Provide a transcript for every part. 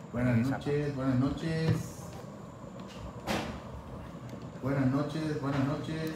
Buenas noches, buenas noches. Buenas noches, buenas noches.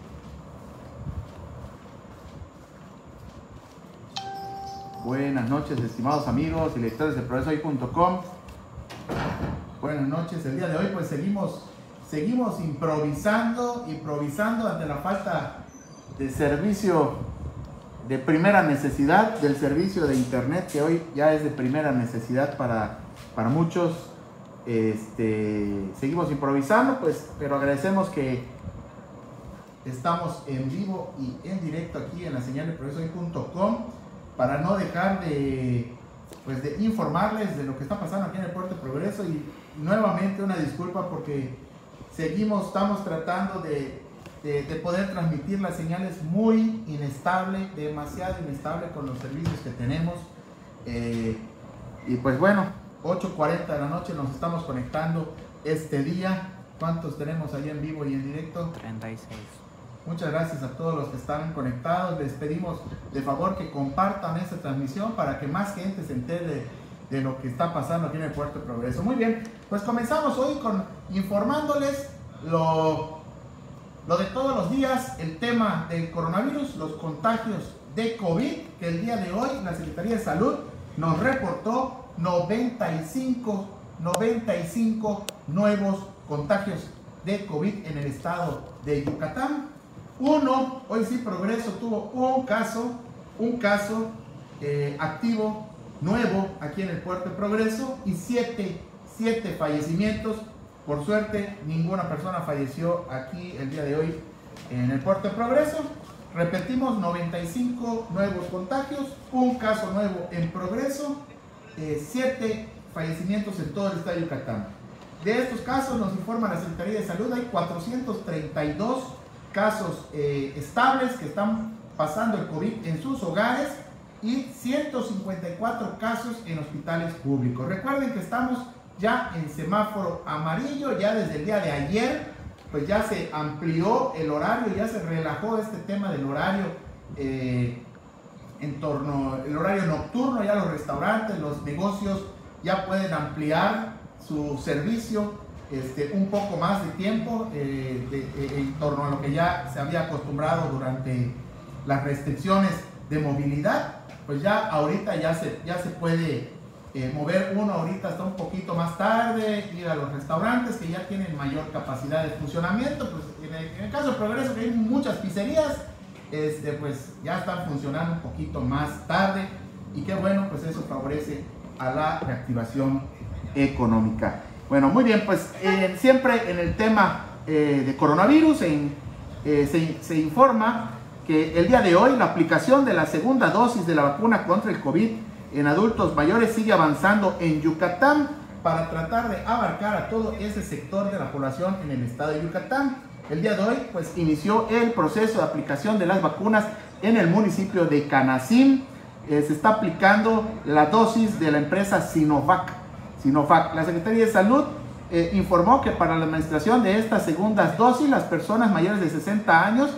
Buenas noches, estimados amigos y lectores de progresohoy.com. Buenas noches. El día de hoy pues seguimos improvisando ante la falta de servicio de primera necesidad, del servicio de internet, que hoy ya es de primera necesidad para muchos. Seguimos improvisando, pues, pero agradecemos que estamos en vivo y en directo aquí en la señal de progresohoy.com para no dejar de informarles de lo que está pasando aquí en el Puerto de Progreso. Y nuevamente una disculpa porque estamos tratando de poder transmitir las señales muy inestable, demasiado inestable con los servicios que tenemos. Y pues bueno, 8:40 de la noche nos estamos conectando este día. ¿Cuántos tenemos ahí en vivo y en directo? 36. Muchas gracias a todos los que están conectados. Les pedimos de favor que compartan esta transmisión para que más gente se entere de lo que está pasando aquí en el Puerto de Progreso. Muy bien, pues comenzamos hoy informándoles lo de todos los días, el tema del coronavirus, los contagios de COVID, que el día de hoy la Secretaría de Salud nos reportó 95 nuevos contagios de COVID en el estado de Yucatán. Hoy sí Progreso tuvo un caso activo nuevo aquí en el Puerto de Progreso y siete fallecimientos. Por suerte, ninguna persona falleció aquí el día de hoy en el Puerto de Progreso. Repetimos, 95 nuevos contagios, un caso nuevo en Progreso, 7 fallecimientos en todo el estado de Yucatán. De estos casos, nos informa la Secretaría de Salud, hay 432 casos estables que están pasando el COVID en sus hogares y 154 casos en hospitales públicos. Recuerden que estamos ya en semáforo amarillo, ya desde el día de ayer, pues ya se amplió el horario, ya se relajó este tema del horario el horario nocturno. Ya los restaurantes, los negocios ya pueden ampliar su servicio un poco más de tiempo en torno a lo que ya se había acostumbrado durante las restricciones de movilidad. Pues ya ahorita ya se puede mover uno ahorita hasta un poquito más tarde, ir a los restaurantes que ya tienen mayor capacidad de funcionamiento. Pues en el caso de Progreso, que hay muchas pizzerías, pues ya están funcionando un poquito más tarde, y qué bueno, pues eso favorece a la reactivación económica. Bueno, muy bien, pues siempre en el tema de coronavirus se informa que el día de hoy la aplicación de la segunda dosis de la vacuna contra el COVID en adultos mayores sigue avanzando en Yucatán para tratar de abarcar a todo ese sector de la población en el estado de Yucatán. El día de hoy pues inició el proceso de aplicación de las vacunas en el municipio de Canacín. Se está aplicando la dosis de la empresa Sinovac. La Secretaría de Salud informó que para la administración de estas segundas dosis, las personas mayores de 60 años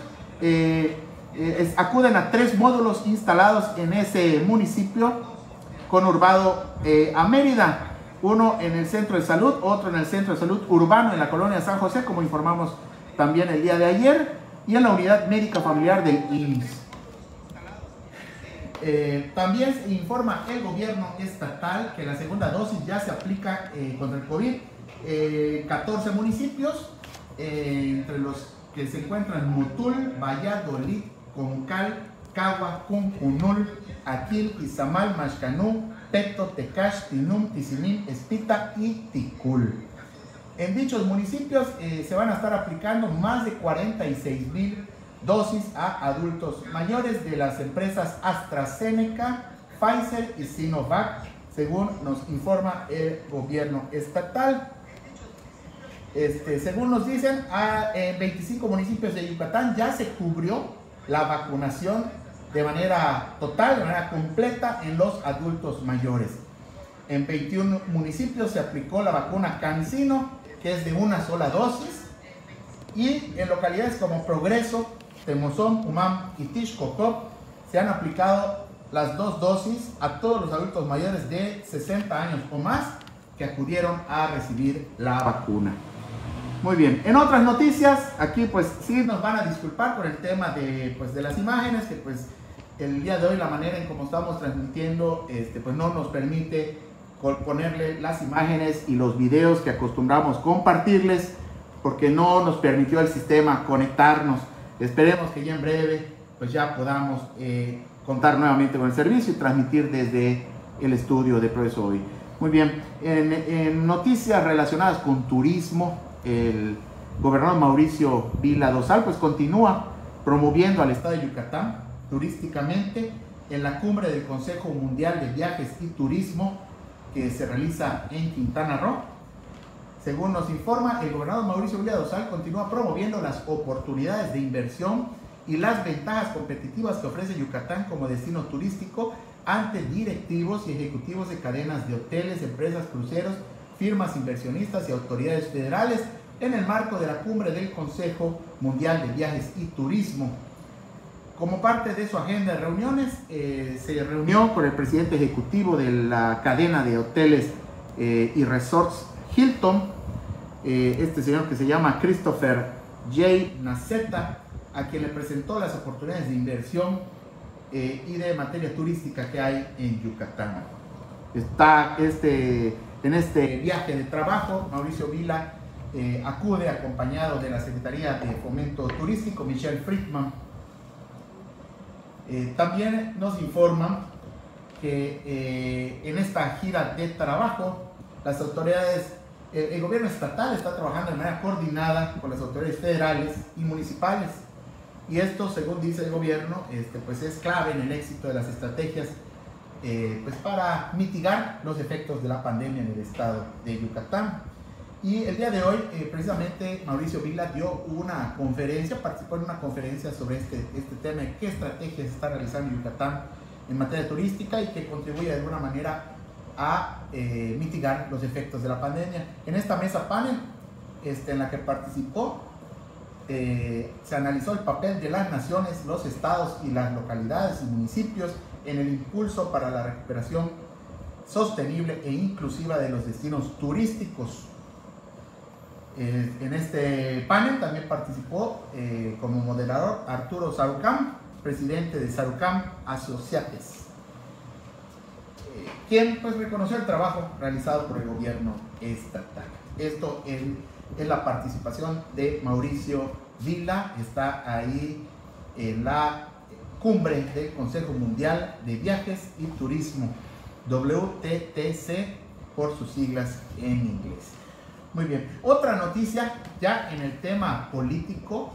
acuden a 3 módulos instalados en ese municipio conurbado a Mérida, uno en el centro de salud, otro en el centro de salud urbano en la colonia San José, como informamos también el día de ayer, y en la unidad médica familiar del IMSS. También se informa el gobierno estatal que la segunda dosis ya se aplica contra el COVID. 14 municipios, entre los que se encuentran Motul, Valladolid, Concal, Cagua, Cunjunul, Aquil, Izamal, Maxcanú, Peto, Tecash, Tinum, Tizimín, Espita y Ticul. En dichos municipios se van a estar aplicando más de 46,000 dosis a adultos mayores de las empresas AstraZeneca, Pfizer y Sinovac, según nos informa el gobierno estatal. Según nos dicen, en 25 municipios de Yucatán ya se cubrió la vacunación de manera total, de manera completa en los adultos mayores. En 21 municipios se aplicó la vacuna CanSino, que es de una sola dosis, y en localidades como Progreso, Temozón, Umam y Tixcocop se han aplicado las 2 dosis a todos los adultos mayores de 60 años o más, que acudieron a recibir la vacuna. Muy bien, en otras noticias, aquí pues sí nos van a disculpar por el tema de las imágenes, que pues el día de hoy la manera en cómo estamos transmitiendo pues no nos permite ponerle las imágenes y los videos que acostumbramos compartirles, porque no nos permitió el sistema conectarnos. Esperemos que ya en breve pues ya podamos contar nuevamente con el servicio y transmitir desde el estudio de Progreso Hoy. Muy bien, en noticias relacionadas con turismo, el gobernador Mauricio Vila Dosal pues continúa promoviendo al estado de Yucatán turísticamente en la cumbre del Consejo Mundial de Viajes y Turismo que se realiza en Quintana Roo. Según nos informa, el gobernador Mauricio Vila Dosal continúa promoviendo las oportunidades de inversión y las ventajas competitivas que ofrece Yucatán como destino turístico ante directivos y ejecutivos de cadenas de hoteles, empresas, cruceros, firmas inversionistas y autoridades federales en el marco de la cumbre del Consejo Mundial de Viajes y Turismo. Como parte de su agenda de reuniones, se reunió con el presidente ejecutivo de la cadena de hoteles y resorts Hilton, este señor que se llama Christopher J. Naceta, a quien le presentó las oportunidades de inversión y de materia turística que hay en Yucatán. En este viaje de trabajo, Mauricio Vila acude acompañado de la Secretaría de Fomento Turístico, Michelle Friedman. También nos informan que en esta gira de trabajo, las autoridades, el gobierno estatal está trabajando de manera coordinada con las autoridades federales y municipales. Y esto, según dice el gobierno, pues es clave en el éxito de las estrategias pues para mitigar los efectos de la pandemia en el estado de Yucatán. Y el día de hoy, precisamente, Mauricio Vila dio una conferencia, participó en una conferencia sobre este tema de qué estrategias está realizando Yucatán en materia turística y que contribuye de alguna manera a mitigar los efectos de la pandemia. En esta mesa panel en la que participó, se analizó el papel de las naciones, los estados y las localidades y municipios en el impulso para la recuperación sostenible e inclusiva de los destinos turísticos. En este panel también participó como moderador Arturo Sarucán, presidente de Sarucán Associates, quien pues reconoció el trabajo realizado por el gobierno estatal. Esto es la participación de Mauricio Vila, está ahí en la cumbre del Consejo Mundial de Viajes y Turismo, WTTC por sus siglas en inglés. Muy bien, otra noticia ya en el tema político,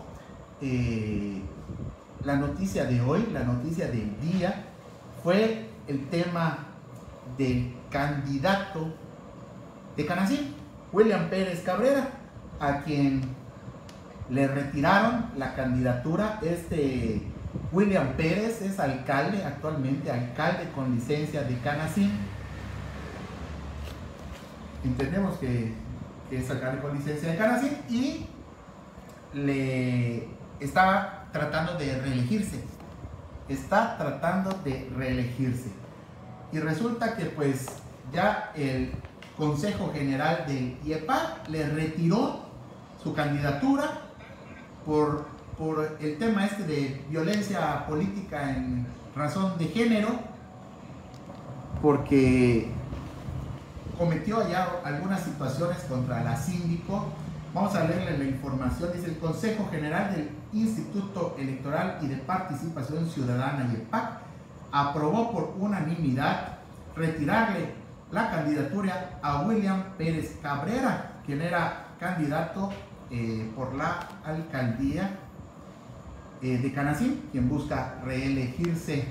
la noticia de hoy, la noticia del día, fue el tema del candidato de Canacín, William Pérez Cabrera, a quien le retiraron la candidatura. William Pérez es alcalde, actualmente alcalde con licencia de Canacín. Entendemos que es alcalde con licencia de Canacín y le está tratando de reelegirse. Y resulta que pues ya el Consejo General del IEPAC le retiró su candidatura por el tema de violencia política en razón de género, porque cometió ya algunas situaciones contra la síndico. Vamos a leerle la información. Dice: el Consejo General del Instituto Electoral y de Participación Ciudadana IEPAC aprobó por unanimidad retirarle la candidatura a William Pérez Cabrera, quien era candidato por la alcaldía de Canacín, quien busca reelegirse.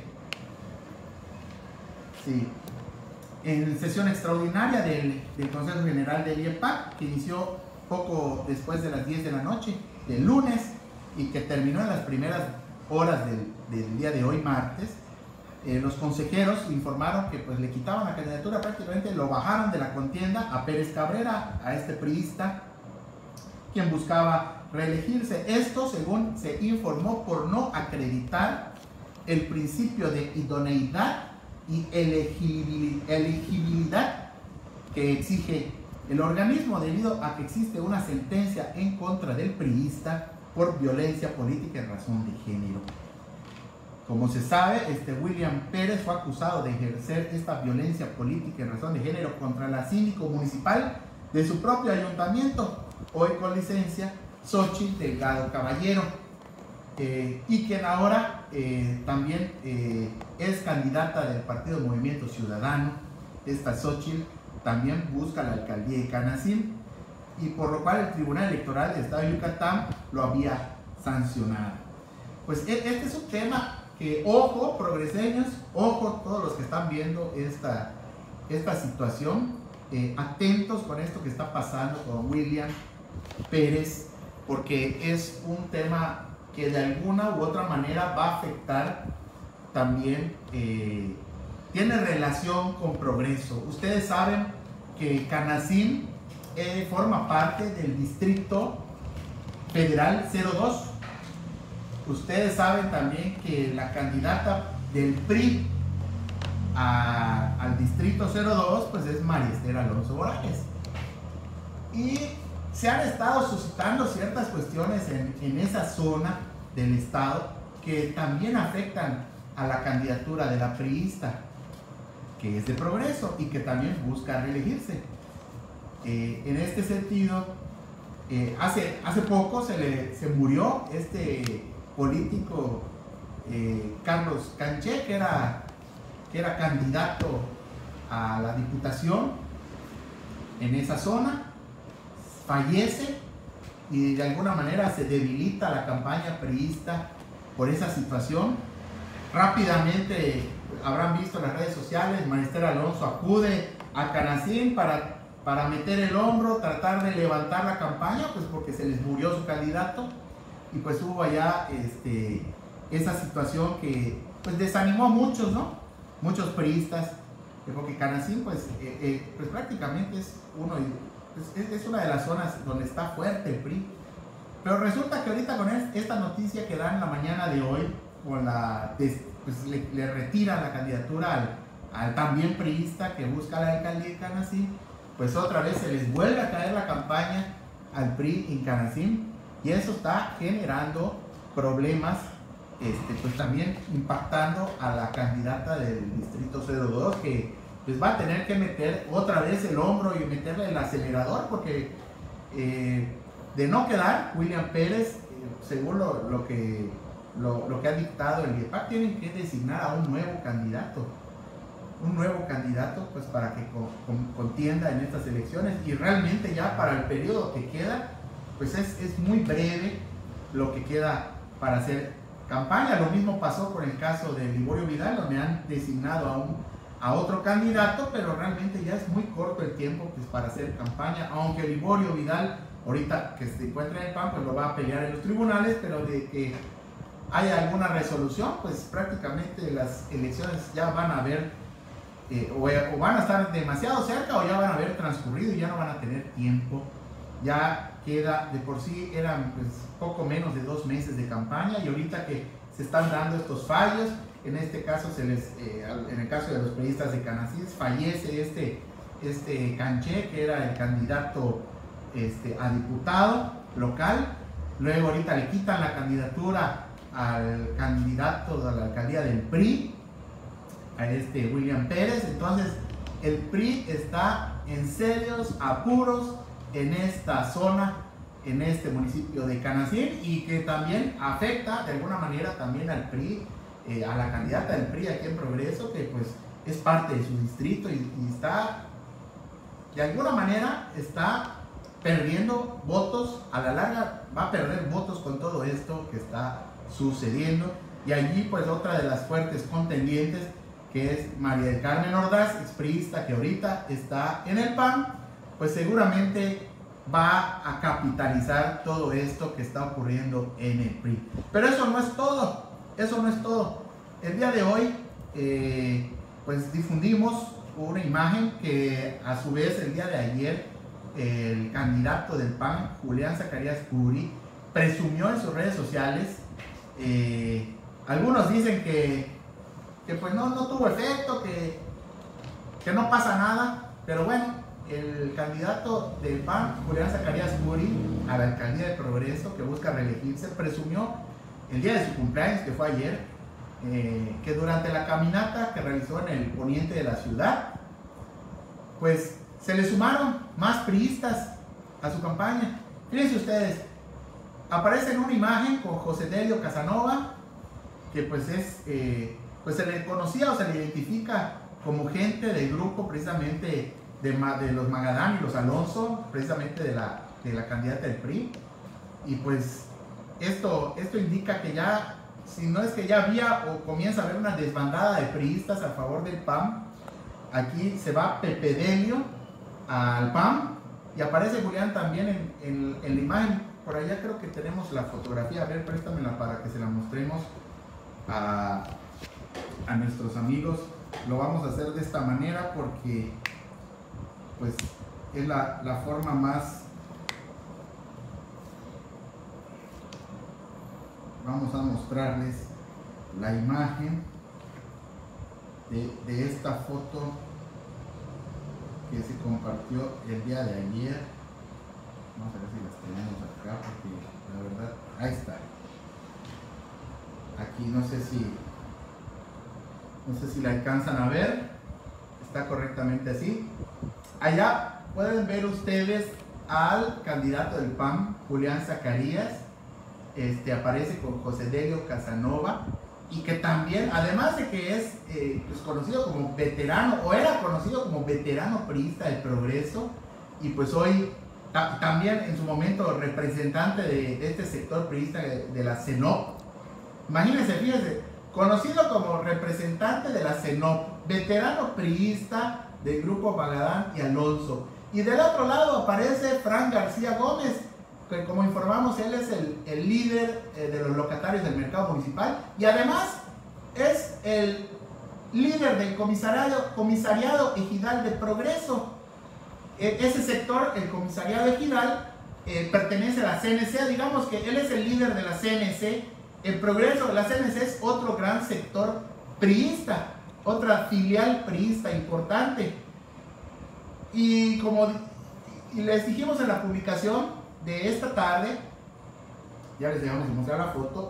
Sí. En sesión extraordinaria del Consejo General del IEPAC, que inició poco después de las 10 de la noche del lunes y que terminó en las primeras horas del día de hoy, martes, los consejeros informaron que pues le quitaban la candidatura, prácticamente lo bajaron de la contienda a Pérez Cabrera, a este priista, quien buscaba reelegirse. Esto, según se informó, por no acreditar el principio de idoneidad y elegibilidad que exige el organismo debido a que existe una sentencia en contra del priista por violencia política en razón de género. Como se sabe, William Pérez fue acusado de ejercer esta violencia política en razón de género contra la síndico municipal de su propio ayuntamiento, hoy con licencia, Xochitl Delgado Caballero, y quien ahora también es candidata del partido Movimiento Ciudadano. Esta Xochitl también busca la alcaldía de Canacín, y por lo cual el Tribunal Electoral del Estado de Yucatán lo había sancionado. Pues este es un tema que, ojo progreseños, ojo todos los que están viendo esta situación, atentos con esto que está pasando con William Pérez, porque es un tema que de alguna u otra manera va a afectar también, tiene relación con Progreso. Ustedes saben que Canacín forma parte del Distrito Federal 02. Ustedes saben también que la candidata del PRI al Distrito 02 pues es María Esther Alonso Morales. Y se han estado suscitando ciertas cuestiones en esa zona del estado que también afectan a la candidatura de la priista, que es de Progreso y que también busca reelegirse. En este sentido, hace poco se murió este político Carlos Canché, que era candidato a la diputación en esa zona. Fallece y de alguna manera se debilita la campaña priista por esa situación. Rápidamente habrán visto en las redes sociales, María Esther Alonso acude a Canacín para meter el hombro, tratar de levantar la campaña, pues porque se les murió su candidato, y pues hubo allá esa situación que pues desanimó a muchos, ¿no? Muchos priistas, porque Canacín pues prácticamente es una de las zonas donde está fuerte el PRI. Pero resulta que ahorita con esta noticia que dan en la mañana de hoy, pues le retiran la candidatura al también priista que busca la alcaldía de Canacín, pues otra vez se les vuelve a caer la campaña al PRI en Canacín, y eso está generando problemas, pues también impactando a la candidata del Distrito 02, que pues va a tener que meter otra vez el hombro y meterle el acelerador, porque de no quedar William Pérez, según lo que ha dictado el IEPAC, tienen que designar a un nuevo candidato pues para que contienda en estas elecciones, y realmente ya para el periodo que queda pues es muy breve lo que queda para hacer campaña. Lo mismo pasó con el caso de Liborio Vidal, donde han designado a otro candidato, pero realmente ya es muy corto el tiempo pues para hacer campaña, aunque Liborio Vidal ahorita que se encuentra en el PAN pues lo va a pelear en los tribunales, pero de que haya alguna resolución pues prácticamente las elecciones ya van a haber o van a estar demasiado cerca, o ya van a haber transcurrido y ya no van a tener tiempo. Ya queda, de por sí eran pues poco menos de 2 meses de campaña, y ahorita que se están dando estos fallos, en este caso en el caso de los periodistas de Canacín, fallece este Canché, que era el candidato a diputado local. Luego ahorita le quitan la candidatura al candidato a la alcaldía del PRI, a William Pérez. Entonces el PRI está en serios apuros en esta zona, en este municipio de Canacín, y que también afecta de alguna manera también al PRI, a la candidata del PRI aquí en Progreso, que pues es parte de su distrito y está, de alguna manera, está perdiendo votos. A la larga va a perder votos con todo esto que está sucediendo. Y allí pues otra de las fuertes contendientes, que es María del Carmen Ordaz, expriista, que ahorita está en el PAN, pues seguramente va a capitalizar todo esto que está ocurriendo en el PRI. Pero eso no es todo, eso no es todo. El día de hoy pues difundimos una imagen que a su vez el día de ayer el candidato del PAN, Julián Zacarías Curi, presumió en sus redes sociales. Algunos dicen que pues no tuvo efecto, que no pasa nada, pero bueno, el candidato del PAN, Julián Zacarías Curi, a la alcaldía de Progreso, que busca reelegirse, presumió el día de su cumpleaños, que fue ayer, que durante la caminata que realizó en el poniente de la ciudad, pues se le sumaron más priistas a su campaña. Fíjense ustedes, aparece en una imagen con José Delio Casanova, que pues es, pues se le conocía o se le identifica como gente del grupo precisamente de los Magadán y los Alonso, precisamente de la candidata del PRI. Y pues esto indica que ya, si no es que ya había o comienza a haber una desbandada de priistas a favor del PAN. Aquí se va Pepe Delio al PAN y aparece Julián también en la imagen. Por allá creo que tenemos la fotografía. A ver, préstamela para que se la mostremos a nuestros amigos. Lo vamos a hacer de esta manera porque pues es la forma más. Vamos a mostrarles la imagen de esta foto que se compartió el día de ayer. Vamos a ver si las tenemos acá porque la verdad, ahí está. Aquí no sé si la alcanzan a ver. Está correctamente así. Allá pueden ver ustedes al candidato del PAN, Julián Zacarías. Aparece con José Delio Casanova, y que también, además de que es pues conocido como veterano, o era conocido como veterano priista del Progreso, y pues hoy también en su momento representante de este sector priista de la CENOP. Imagínense, fíjense, conocido como representante de la CENOP, veterano priista del grupo Magadán y Alonso. Y del otro lado aparece Fran García Gómez, que como informamos, él es el líder de los locatarios del mercado municipal, y además es el líder del comisariado ejidal de Progreso. Ese sector, el comisariado ejidal, pertenece a la CNC. Digamos que él es el líder de la CNC. El Progreso, la CNC es otro gran sector priista, otra filial priista importante. Y como les dijimos en la publicación de esta tarde, ya les dejamos de mostrar la foto,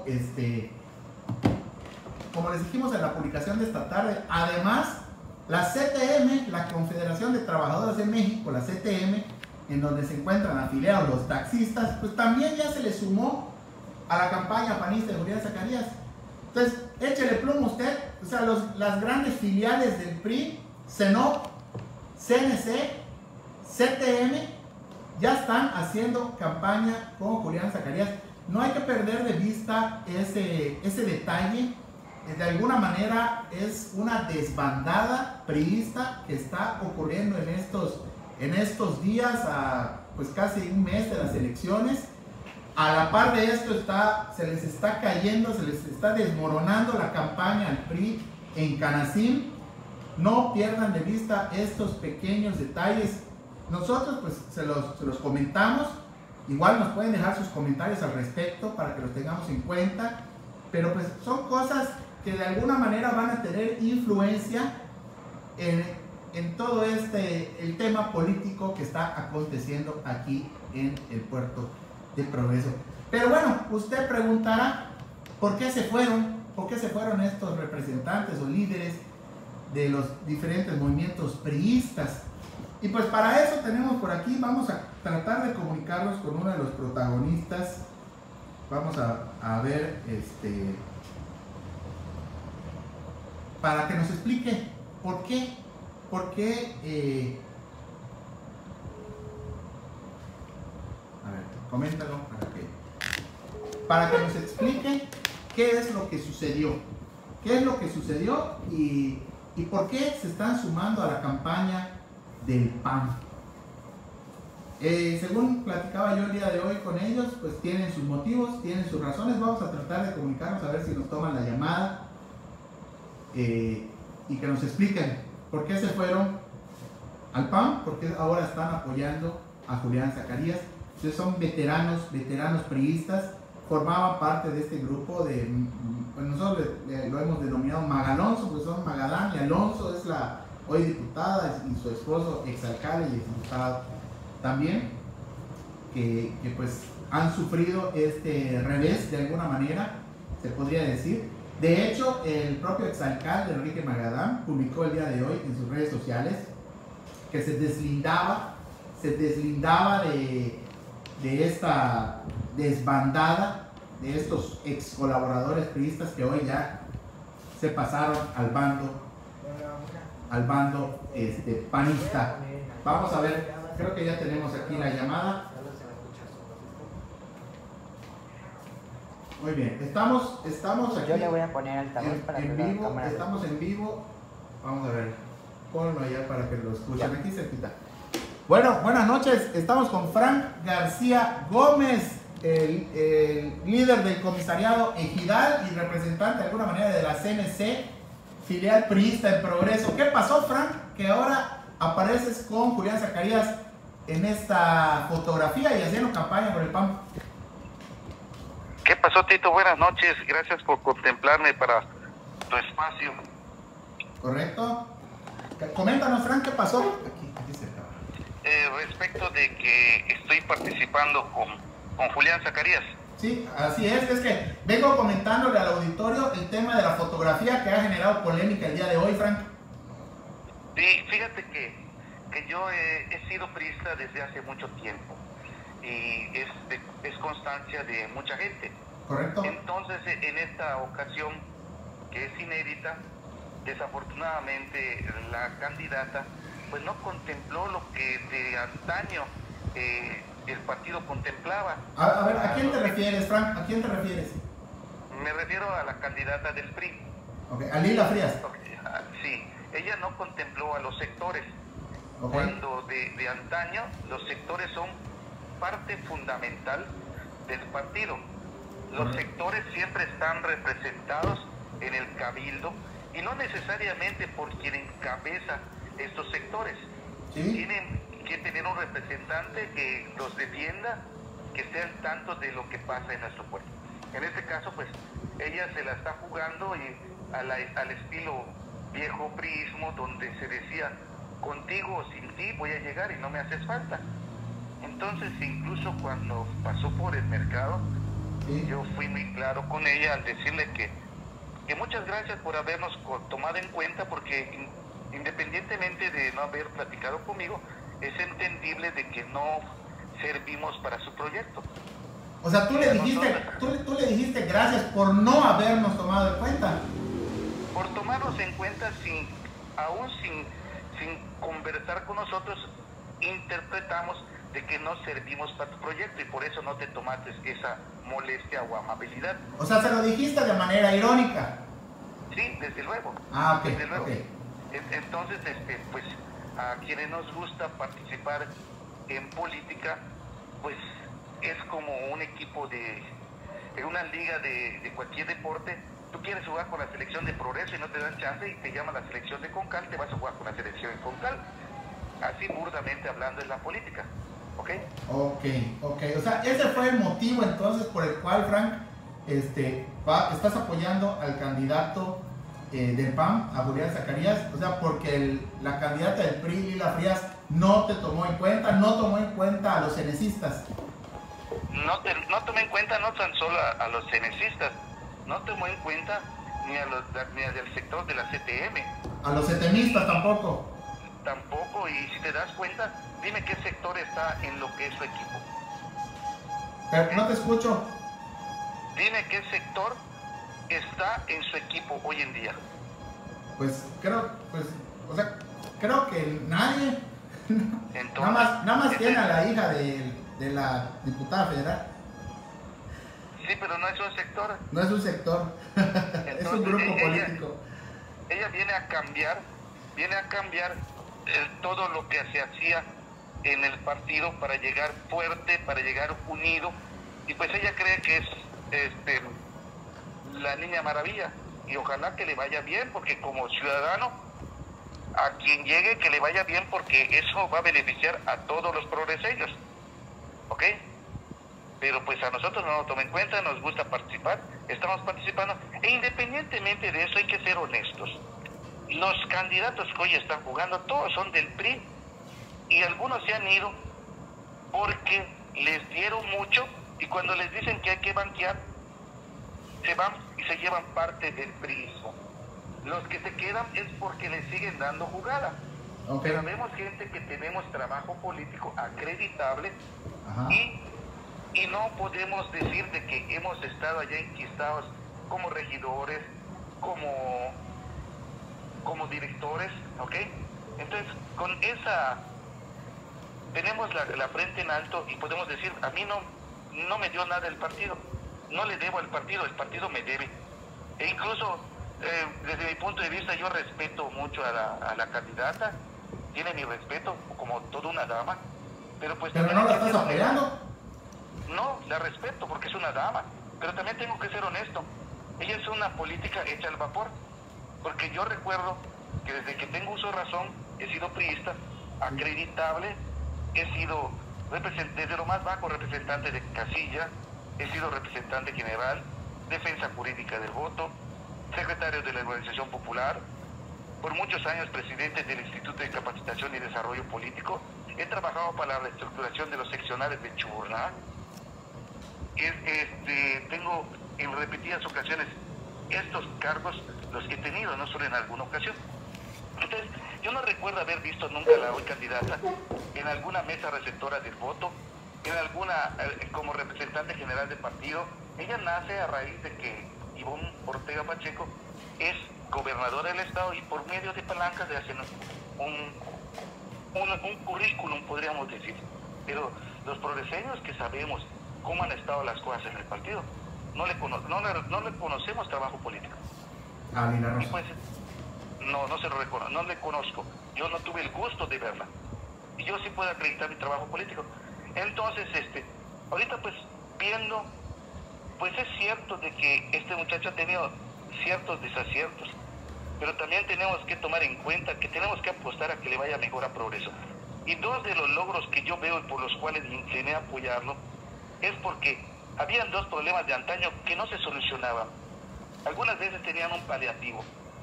como les dijimos en la publicación de esta tarde, además la CTM, la Confederación de Trabajadores de México, la CTM, en donde se encuentran afiliados los taxistas, pues también ya se le sumó a la campaña panista de Julián Zacarías. Entonces, échele plomo usted, o sea, las grandes filiales del PRI, CENOP, CNC, CTM, ya están haciendo campaña con Julián Zacarías. No hay que perder de vista ese detalle. De alguna manera es una desbandada priista que está ocurriendo en estos días, a pues casi un mes de las elecciones. A la par de esto se les está cayendo, se les está desmoronando la campaña al PRI en Canacín. No pierdan de vista estos pequeños detalles. Nosotros pues se los comentamos. Igual nos pueden dejar sus comentarios al respecto para que los tengamos en cuenta. Pero pues son cosas que de alguna manera van a tener influencia en todo el tema político que está aconteciendo aquí en el puerto de Progreso. Pero bueno, usted preguntará, ¿por qué se fueron? ¿Por qué se fueron estos representantes o líderes de los diferentes movimientos priistas? Y pues para eso tenemos por aquí, vamos a tratar de comunicarnos con uno de los protagonistas. Vamos a ver, para que nos explique por qué, a ver, coméntalo para que nos explique qué es lo que sucedió, y por qué se están sumando a la campaña del PAN. Según platicaba yo el día de hoy con ellos, pues tienen sus motivos, tienen sus razones. Vamos a tratar de comunicarnos a ver si nos toman la llamada y que nos expliquen por qué se fueron al PAN, por qué ahora están apoyando a Julián Zacarías. Entonces son veteranos priistas, formaban parte de este grupo pues nosotros lo hemos denominado Magalonso, pues son Magadán y Alonso, es hoy diputada, y su esposo, exalcalde y exdiputado también, que pues han sufrido este revés de alguna manera, se podría decir. De hecho, el propio exalcalde Enrique Magadán publicó el día de hoy en sus redes sociales que se deslindaba de esta desbandada de estos ex colaboradores priistas que hoy ya se pasaron al bando panista. Vamos a ver, creo que ya tenemos aquí la llamada. Muy bien, estamos aquí. Yo le voy a poner altavoz para que en vivo, cámara. estamos en vivo. Vamos a ver, ponlo allá para que lo escuchen, aquí cerquita. Bueno, buenas noches, estamos con Frank García Gómez, el líder del comisariado Ejidal y representante de alguna manera de la CNC, filial priista en Progreso. ¿Qué pasó, Frank? Que ahora apareces con Julián Zacarías en esta fotografía y haciendo campaña por el PAN. ¿Qué pasó, Tito? Buenas noches, gracias por contemplarme para tu espacio. ¿Correcto? Coméntanos, Frank, ¿qué pasó? Aquí cerca. Respecto de que estoy participando con Julián Zacarías. Sí, así es que vengo comentándole al auditorio el tema de la fotografía que ha generado polémica el día de hoy, Frank. Sí, fíjate que yo he sido priista desde hace mucho tiempo y es constancia de mucha gente. Correcto. Entonces, en esta ocasión, que es inédita, desafortunadamente la candidata pues no contempló lo que de antaño el partido contemplaba. A ver, ¿a quién te refieres, Frank? ¿A quién te refieres? Me refiero a la candidata del PRI. Ok, a Lila Frías. Okay. Sí, ella no contempló a los sectores. Okay. Cuando de antaño los sectores son parte fundamental del partido. Los sectores siempre están representados en el cabildo y no necesariamente por quien encabeza estos sectores. ¿Sí? Tienen que tener un representante que los defienda, que esté al tanto de lo que pasa en nuestro pueblo. En este caso, pues, ella se la está jugando y al estilo viejo priismo, donde se decía, contigo o sin ti voy a llegar y no me haces falta. Entonces, incluso cuando pasó por el mercado, ¿sí? Yo fui muy claro con ella al decirle que muchas gracias por habernos tomado en cuenta, porque independientemente de no haber platicado conmigo, es entendible de que no servimos para su proyecto. O sea, tú le dijiste gracias por no habernos tomado en cuenta. Por tomarnos en cuenta sin conversar con nosotros, interpretamos de que no servimos para tu proyecto y por eso no te tomaste esa molestia o amabilidad. O sea, se lo dijiste de manera irónica. Sí, desde luego. Ah, ok. Desde luego. Okay. Entonces, pues, a quienes nos gusta participar en política, pues es como un equipo de una liga de cualquier deporte. Tú quieres jugar con la selección de Progreso y no te dan chance y te llama la selección de Concal, te vas a jugar con la selección de Concal. Así burdamente hablando en la política. ¿Ok? Ok. O sea, ese fue el motivo entonces por el cual, Frank, estás apoyando al candidato del PAN, a Julián Zacarías. O sea, porque la candidata del PRI, Lila Frías, no te tomó en cuenta, no tomó en cuenta a los cenecistas. No tomé en cuenta no tan solo a los cenecistas, no tomó en cuenta ni al sector de la CTM. A los CTMistas tampoco. Tampoco, y si te das cuenta, dime qué sector está en lo que es su equipo. Pero no te escucho. Dime qué sector está en su equipo hoy en día. Pues creo que nadie. Entonces, nada más tiene a la hija de la diputada federal. Sí, pero no es un sector. No es un sector. Entonces, es un grupo político. Ella viene a cambiar todo lo que se hacía en el partido para llegar fuerte, para llegar unido, y pues ella cree que es la niña maravilla, y ojalá que le vaya bien, porque como ciudadano, a quien llegue que le vaya bien, porque eso va a beneficiar a todos los progreseños, ¿ok? Pero pues a nosotros no nos tomen en cuenta, nos gusta participar, estamos participando, e independientemente de eso hay que ser honestos. los candidatos que hoy están jugando, todos son del PRI, y algunos se han ido porque les dieron mucho, y cuando les dicen que hay que banquear, se van y se llevan parte del PRIismo. Los que se quedan es porque les siguen dando jugada. Okay. Pero vemos gente que tenemos trabajo político acreditable. Ajá. y no podemos decir de que hemos estado allá enquistados como regidores, como directores, ¿ok? Entonces, con esa tenemos la frente en alto y podemos decir, a mí no me dio nada el partido, no le debo al partido, el partido me debe. E incluso, desde mi punto de vista, yo respeto mucho a la candidata, tiene mi respeto como toda una dama, pero pues... ¿Pero no la estás apoyando? No, la respeto porque es una dama, pero también tengo que ser honesto. Ella es una política hecha al vapor, porque yo recuerdo que desde que tengo uso de razón he sido priista, acreditable, he sido desde lo más bajo representante de casilla, he sido representante general, defensa jurídica del voto, secretario de la Organización Popular, por muchos años presidente del Instituto de Capacitación y Desarrollo Político, he trabajado para la reestructuración de los seccionales de Chuburná. Tengo en repetidas ocasiones estos cargos los que he tenido, no solo en alguna ocasión. Entonces, yo no recuerdo haber visto nunca a la hoy candidata en alguna mesa receptora del voto, en alguna, como representante general del partido. Ella nace a raíz de que Ivonne Ortega Pacheco es gobernadora del estado y por medio de palancas le hacen un currículum, podríamos decir. Pero los progreseños que sabemos cómo han estado las cosas en el partido, no le conocemos trabajo político. Y pues, no le conozco. Yo no tuve el gusto de verla. Y yo sí puedo acreditar mi trabajo político. Entonces, ahorita pues viendo, pues es cierto de que este muchacho ha tenido ciertos desaciertos, pero también tenemos que tomar en cuenta que tenemos que apostar a que le vaya mejor a Progreso. Y dos de los logros que yo veo y por los cuales me incliné a apoyarlo es porque habían dos problemas de antaño que no se solucionaban. Algunas veces tenían un paliativo.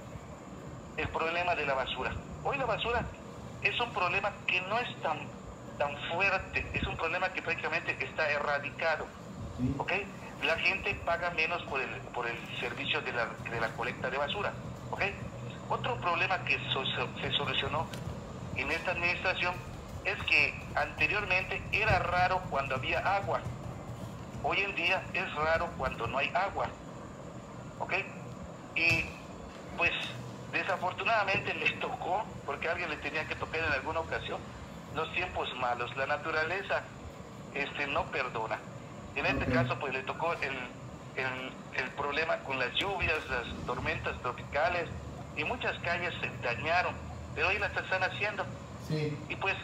El problema de la basura. Hoy la basura es un problema que no es tan fuerte, es un problema que prácticamente está erradicado. ¿Ok? La gente paga menos por el servicio de la colecta de basura. ¿Ok? Otro problema que se solucionó en esta administración es que anteriormente era raro cuando había agua. Hoy en día es raro cuando no hay agua. ¿Ok? Y pues desafortunadamente les tocó, porque a alguien le tenía que tocar en alguna ocasión, los tiempos malos. La naturaleza no perdona. En este caso pues le tocó el problema con las lluvias, las tormentas tropicales, y muchas calles se dañaron, pero hoy las están haciendo. Sí. Y pues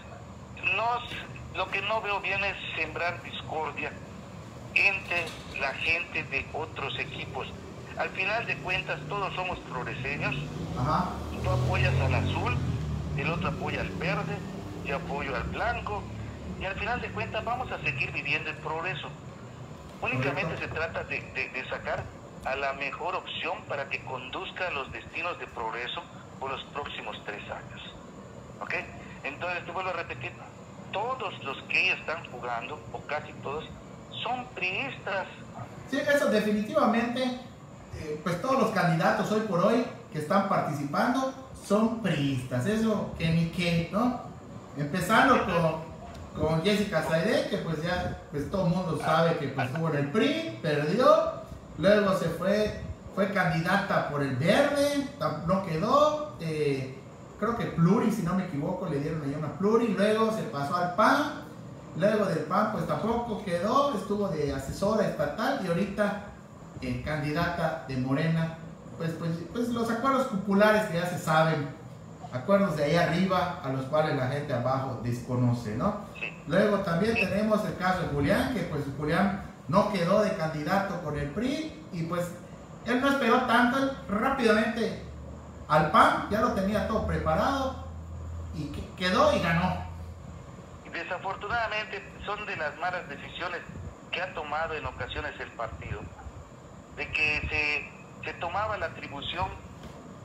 lo que no veo bien es sembrar discordia entre la gente de otros equipos. Al final de cuentas todos somos progreseños. Ajá. Tú apoyas al azul, el otro apoya al verde, yo apoyo al blanco, y al final de cuentas vamos a seguir viviendo el progreso. Únicamente se trata de sacar a la mejor opción para que conduzca los destinos de Progreso por los próximos 3 años. ¿Ok? Entonces te vuelvo a repetir, todos los que están jugando, o casi todos, son priistas. Sí, eso definitivamente, pues todos los candidatos hoy por hoy que están participando son priistas, eso que ni qué, ¿no? Empezando con Jessica Saide, que pues ya pues todo el mundo sabe que pues estuvo en el PRI, perdió, luego se fue candidata por el Verde, no quedó, creo que Pluri, si no me equivoco, le dieron ahí una Pluri, luego se pasó al PAN, luego del PAN pues tampoco quedó, estuvo de asesora estatal y ahorita candidata de Morena, pues los acuerdos populares que ya se saben, acuerdos de ahí arriba a los cuales la gente abajo desconoce, ¿no? Luego también tenemos el caso de Julián, que pues Julián no quedó de candidato con el PRI y pues él no esperó tanto, él rápidamente al PAN, ya lo tenía todo preparado y quedó y ganó. Desafortunadamente son de las malas decisiones que ha tomado en ocasiones el partido, de que se tomaba la atribución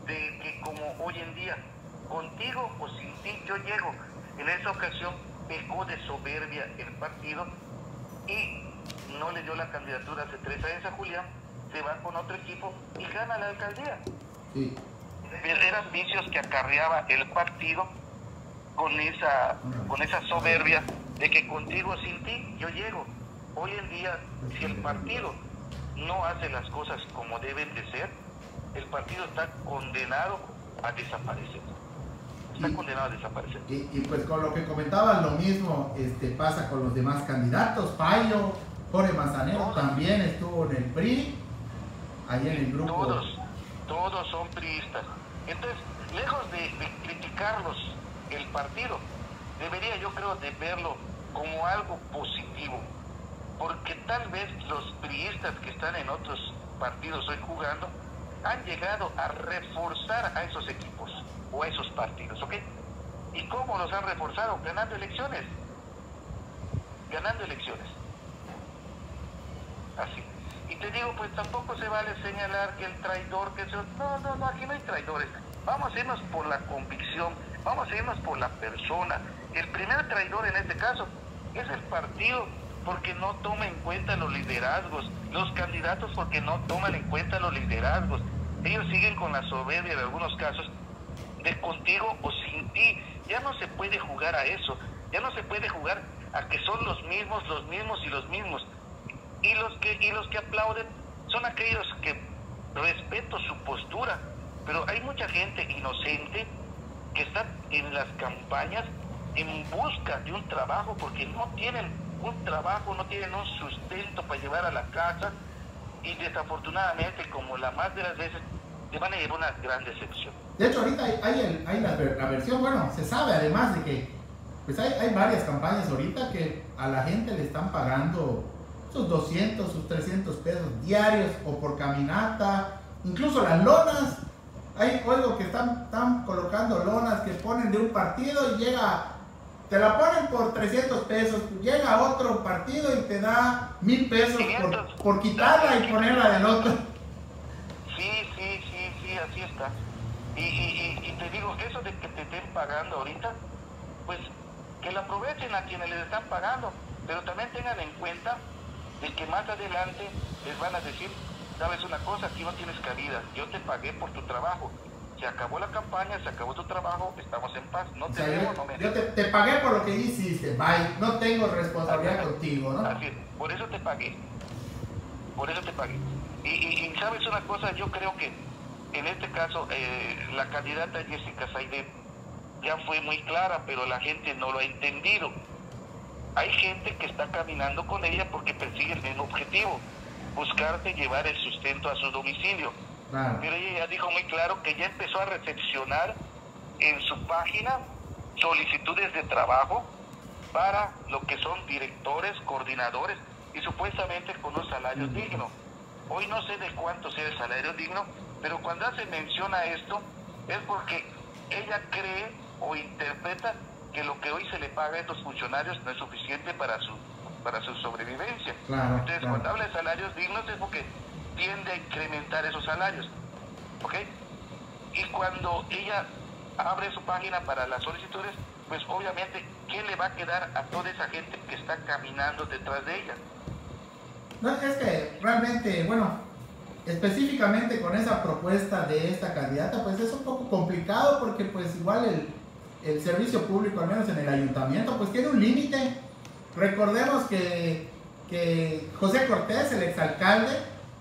de que como hoy en día, contigo o sin ti yo llego. En esa ocasión pecó de soberbia el partido y no le dio la candidatura hace 3 años a Julián, se va con otro equipo y gana la alcaldía. Sí. Eran vicios que acarreaba el partido con esa soberbia de que contigo o sin ti yo llego. Hoy en día, si el partido no hace las cosas como deben de ser, el partido está condenado a desaparecer. Está condenado a desaparecer. Y pues con lo que comentaban, lo mismo pasa con los demás candidatos. Payo, Jorge Manzanero también estuvo en el PRI, ahí en el grupo. Todos son priistas. Entonces, lejos de criticarlos, el partido debería, yo creo, de verlo como algo positivo, porque tal vez los priistas que están en otros partidos hoy jugando han llegado a reforzar a esos equipos o a esos partidos, ¿ok? ¿Y cómo los han reforzado? Ganando elecciones. Así. Y te digo, pues tampoco se vale señalar que el traidor, no, aquí no hay traidores. Vamos a irnos por la convicción, vamos a irnos por la persona. El primer traidor en este caso es el partido, porque no toma en cuenta los liderazgos, los candidatos porque no toman en cuenta los liderazgos. Ellos siguen con la soberbia en algunos casos de contigo o sin ti. Ya no se puede jugar a eso, ya no se puede jugar a que son los mismos. Y los que aplauden son aquellos que respeto su postura, pero hay mucha gente inocente que está en las campañas en busca de un trabajo porque no tienen un trabajo, no tienen un sustento para llevar a la casa y desafortunadamente, como la más de las veces, te van a llevar una gran decepción. De hecho, ahorita hay la versión, bueno, se sabe además de que pues hay varias campañas ahorita que a la gente le están pagando sus 200, sus 300 pesos diarios o por caminata, incluso las lonas. Oigo que están colocando lonas que ponen de un partido y te la ponen por 300 pesos, llega otro partido y te da 1000 pesos por quitarla y ponerla del otro. Sí, así está. Y te digo, eso de que te estén pagando ahorita, pues que la aprovechen a quienes les están pagando, pero también tengan en cuenta de que más adelante les van a decir, sabes una cosa, aquí no tienes cabida, yo te pagué por tu trabajo, se acabó la campaña, se acabó tu trabajo, estamos en paz, no te debo, no me yo te pagué por lo que hiciste, bye, no tengo responsabilidad contigo, ¿no? Así es, por eso te pagué. Y sabes una cosa, yo creo que en este caso la candidata Jessica Saide ya fue muy clara, pero la gente no lo ha entendido. Hay gente que está caminando con ella porque persigue el mismo objetivo, buscarte llevar el sustento a su domicilio. Claro. Pero ella ya dijo muy claro que ya empezó a recepcionar en su página solicitudes de trabajo para lo que son directores, coordinadores y supuestamente con un salario digno. Hoy no sé de cuánto sea el salario digno, pero cuando hace mención a esto es porque ella cree o interpreta que lo que hoy se le paga a estos funcionarios no es suficiente para su sobrevivencia. Claro, entonces, cuando habla de salarios dignos es porque tiende a incrementar esos salarios, ¿ok? Y cuando ella abre su página para las solicitudes, pues obviamente, ¿qué le va a quedar a toda esa gente que está caminando detrás de ella? No, es que realmente, bueno, específicamente con esa propuesta de esta candidata, pues es un poco complicado porque pues igual el servicio público, al menos en el ayuntamiento, pues tiene un límite. Recordemos que José Cortés, el exalcalde,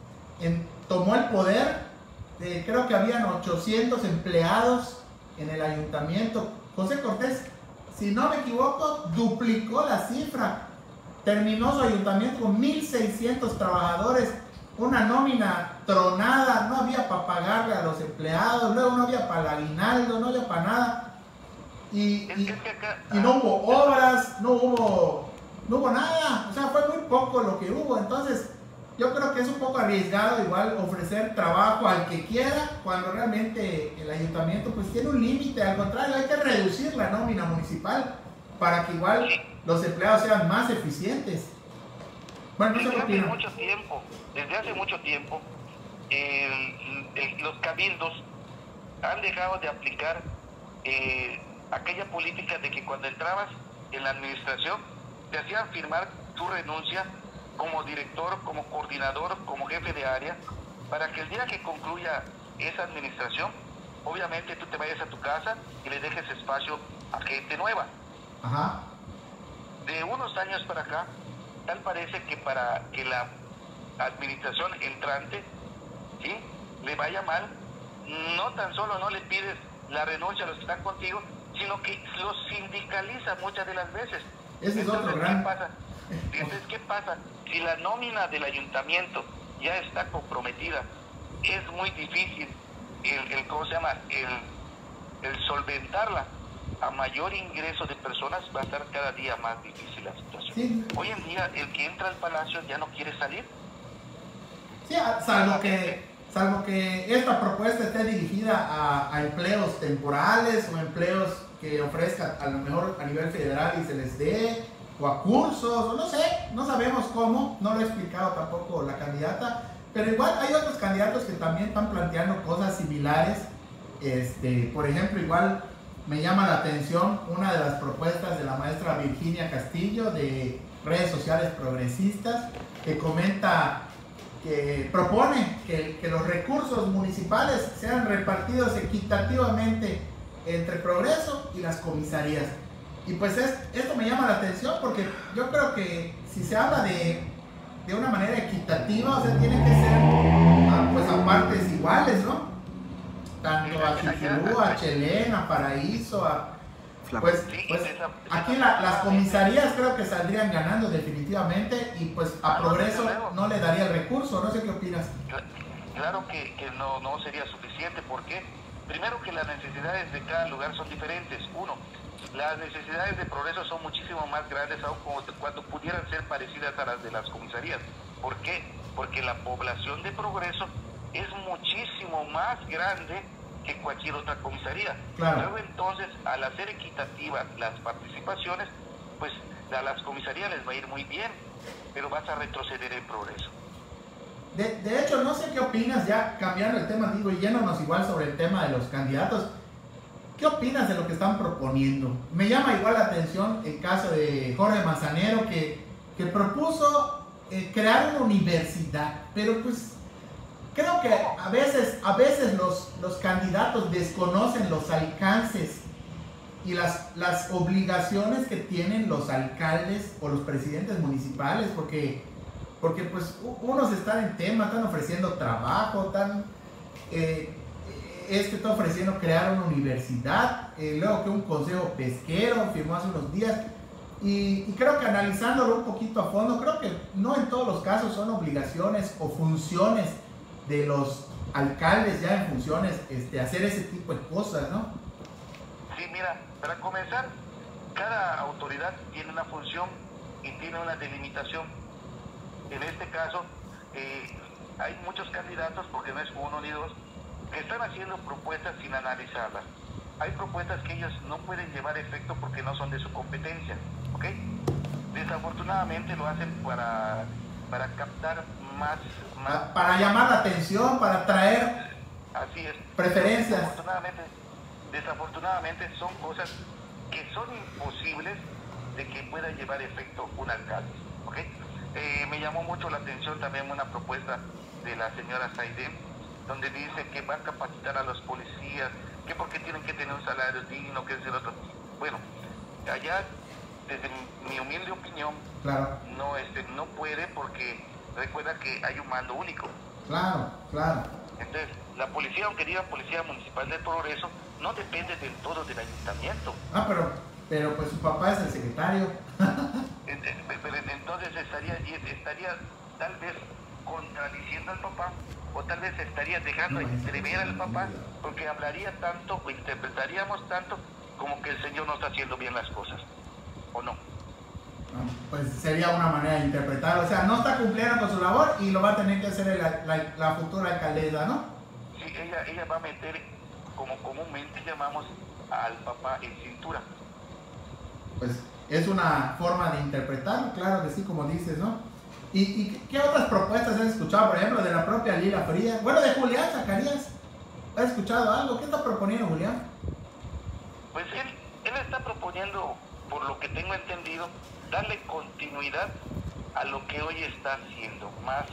tomó el poder, creo que habían 800 empleados en el ayuntamiento. José Cortés, si no me equivoco, duplicó la cifra. Terminó su ayuntamiento con 1.600 trabajadores, una nómina tronada, no había para pagarle a los empleados, luego no había para el aguinaldo, no había para nada. Y no hubo obras, no hubo nada, o sea, fue muy poco lo que hubo. Entonces, yo creo que es un poco arriesgado igual ofrecer trabajo al que quiera, cuando realmente el ayuntamiento pues tiene un límite. Al contrario, hay que reducir la nómina municipal para que igual los empleados sean más eficientes. Bueno, no sé qué opinan. Desde hace mucho tiempo, los cabildos han dejado de aplicar aquella política de que cuando entrabas en la administración te hacían firmar tu renuncia como director, como coordinador, como jefe de área, para que el día que concluya esa administración, obviamente tú te vayas a tu casa y le dejes espacio a gente nueva. Ajá. De unos años para acá, tal parece que para que la administración entrante, ¿sí?, le vaya mal, no tan solo no le pides la renuncia a los que están contigo, sino que los sindicaliza muchas de las veces. Ese es otro gran... ¿qué pasa? Entonces, ¿qué pasa? Si la nómina del ayuntamiento ya está comprometida, es muy difícil ¿cómo se llama? El solventarla. A mayor ingreso de personas va a estar cada día más difícil la situación. Sí. Hoy en día el que entra al palacio ya no quiere salir. Sí, salvo que esta propuesta esté dirigida a empleos temporales o empleos que ofrezca a lo mejor a nivel federal y se les dé, o a cursos, o no sé, no sabemos cómo, no lo ha explicado tampoco la candidata, pero igual hay otros candidatos que también están planteando cosas similares. Por ejemplo, igual me llama la atención una de las propuestas de la maestra Virginia Castillo de Redes Sociales Progresistas, que propone que los recursos municipales sean repartidos equitativamente entre Progreso y las comisarías. Y pues esto me llama la atención porque yo creo que si se habla de una manera equitativa, o sea, tiene que ser pues a partes iguales, ¿no? Tanto a Chifulú, a Chelén, a Paraíso, pues aquí las comisarías creo que saldrían ganando definitivamente, y pues a Progreso no le daría el recurso. No sé qué opinas. Claro que no sería suficiente. ¿Por qué? Primero, que las necesidades de cada lugar son diferentes. Uno, las necesidades de Progreso son muchísimo más grandes aún cuando pudieran ser parecidas a las de las comisarías. ¿Por qué? Porque la población de Progreso es muchísimo más grande que cualquier otra comisaría. Claro. Luego, entonces, al hacer equitativas las participaciones, pues a las comisarías les va a ir muy bien, pero vas a retroceder en Progreso. De hecho, no sé qué opinas, ya cambiando el tema, digo, y yéndonos igual sobre el tema de los candidatos. ¿Qué opinas de lo que están proponiendo? Me llama igual la atención el caso de Jorge Manzanero, que propuso crear una universidad, pero pues creo que a veces los candidatos desconocen los alcances y las obligaciones que tienen los alcaldes o los presidentes municipales, porque pues unos están en tema, están ofreciendo trabajo, está ofreciendo crear una universidad, luego que un consejo pesquero firmó hace unos días, y creo que analizándolo un poquito a fondo, creo que no en todos los casos son obligaciones o funciones de los alcaldes ya en funciones hacer ese tipo de cosas, ¿no? Sí, mira, para comenzar, cada autoridad tiene una función y tiene una delimitación. En este caso, hay muchos candidatos, porque no es uno ni dos, que están haciendo propuestas sin analizarlas. Hay propuestas que ellos no pueden llevar efecto porque no son de su competencia, ¿ok? Desafortunadamente lo hacen para captar más... Para llamar la atención, para atraer así es, preferencias. Desafortunadamente son cosas que son imposibles de que pueda llevar efecto un alcalde, ¿ok? Me llamó mucho la atención también una propuesta de la señora Saidem, donde dice que va a capacitar a los policías, que porque tienen que tener un salario digno, que es el otro. Bueno, allá, desde mi humilde opinión, claro, no puede, porque recuerda que hay un mando único. Claro. Entonces, la policía, aunque diga Policía Municipal del Progreso, no depende del todo del ayuntamiento. Pero pues su papá es el secretario. Pero entonces estaría tal vez contradiciendo al papá, o tal vez estaría dejando entrever al papá, porque hablaría tanto o interpretaríamos tanto como que el señor no está haciendo bien las cosas, ¿o no? Pues sería una manera de interpretarlo, o sea, no está cumpliendo con su labor y lo va a tener que hacer la futura alcaldesa, ¿no? Sí, ella va a meter, como comúnmente llamamos, al papá en cintura. Pues es una forma de interpretarlo, claro que sí, como dices, ¿no? ¿Y qué otras propuestas has escuchado, por ejemplo, de la propia Lila Frías? Bueno, de Julián Zacarías. ¿Has escuchado algo? ¿Qué está proponiendo Julián? Pues él está proponiendo, por lo que tengo entendido, darle continuidad a lo que hoy está haciendo, más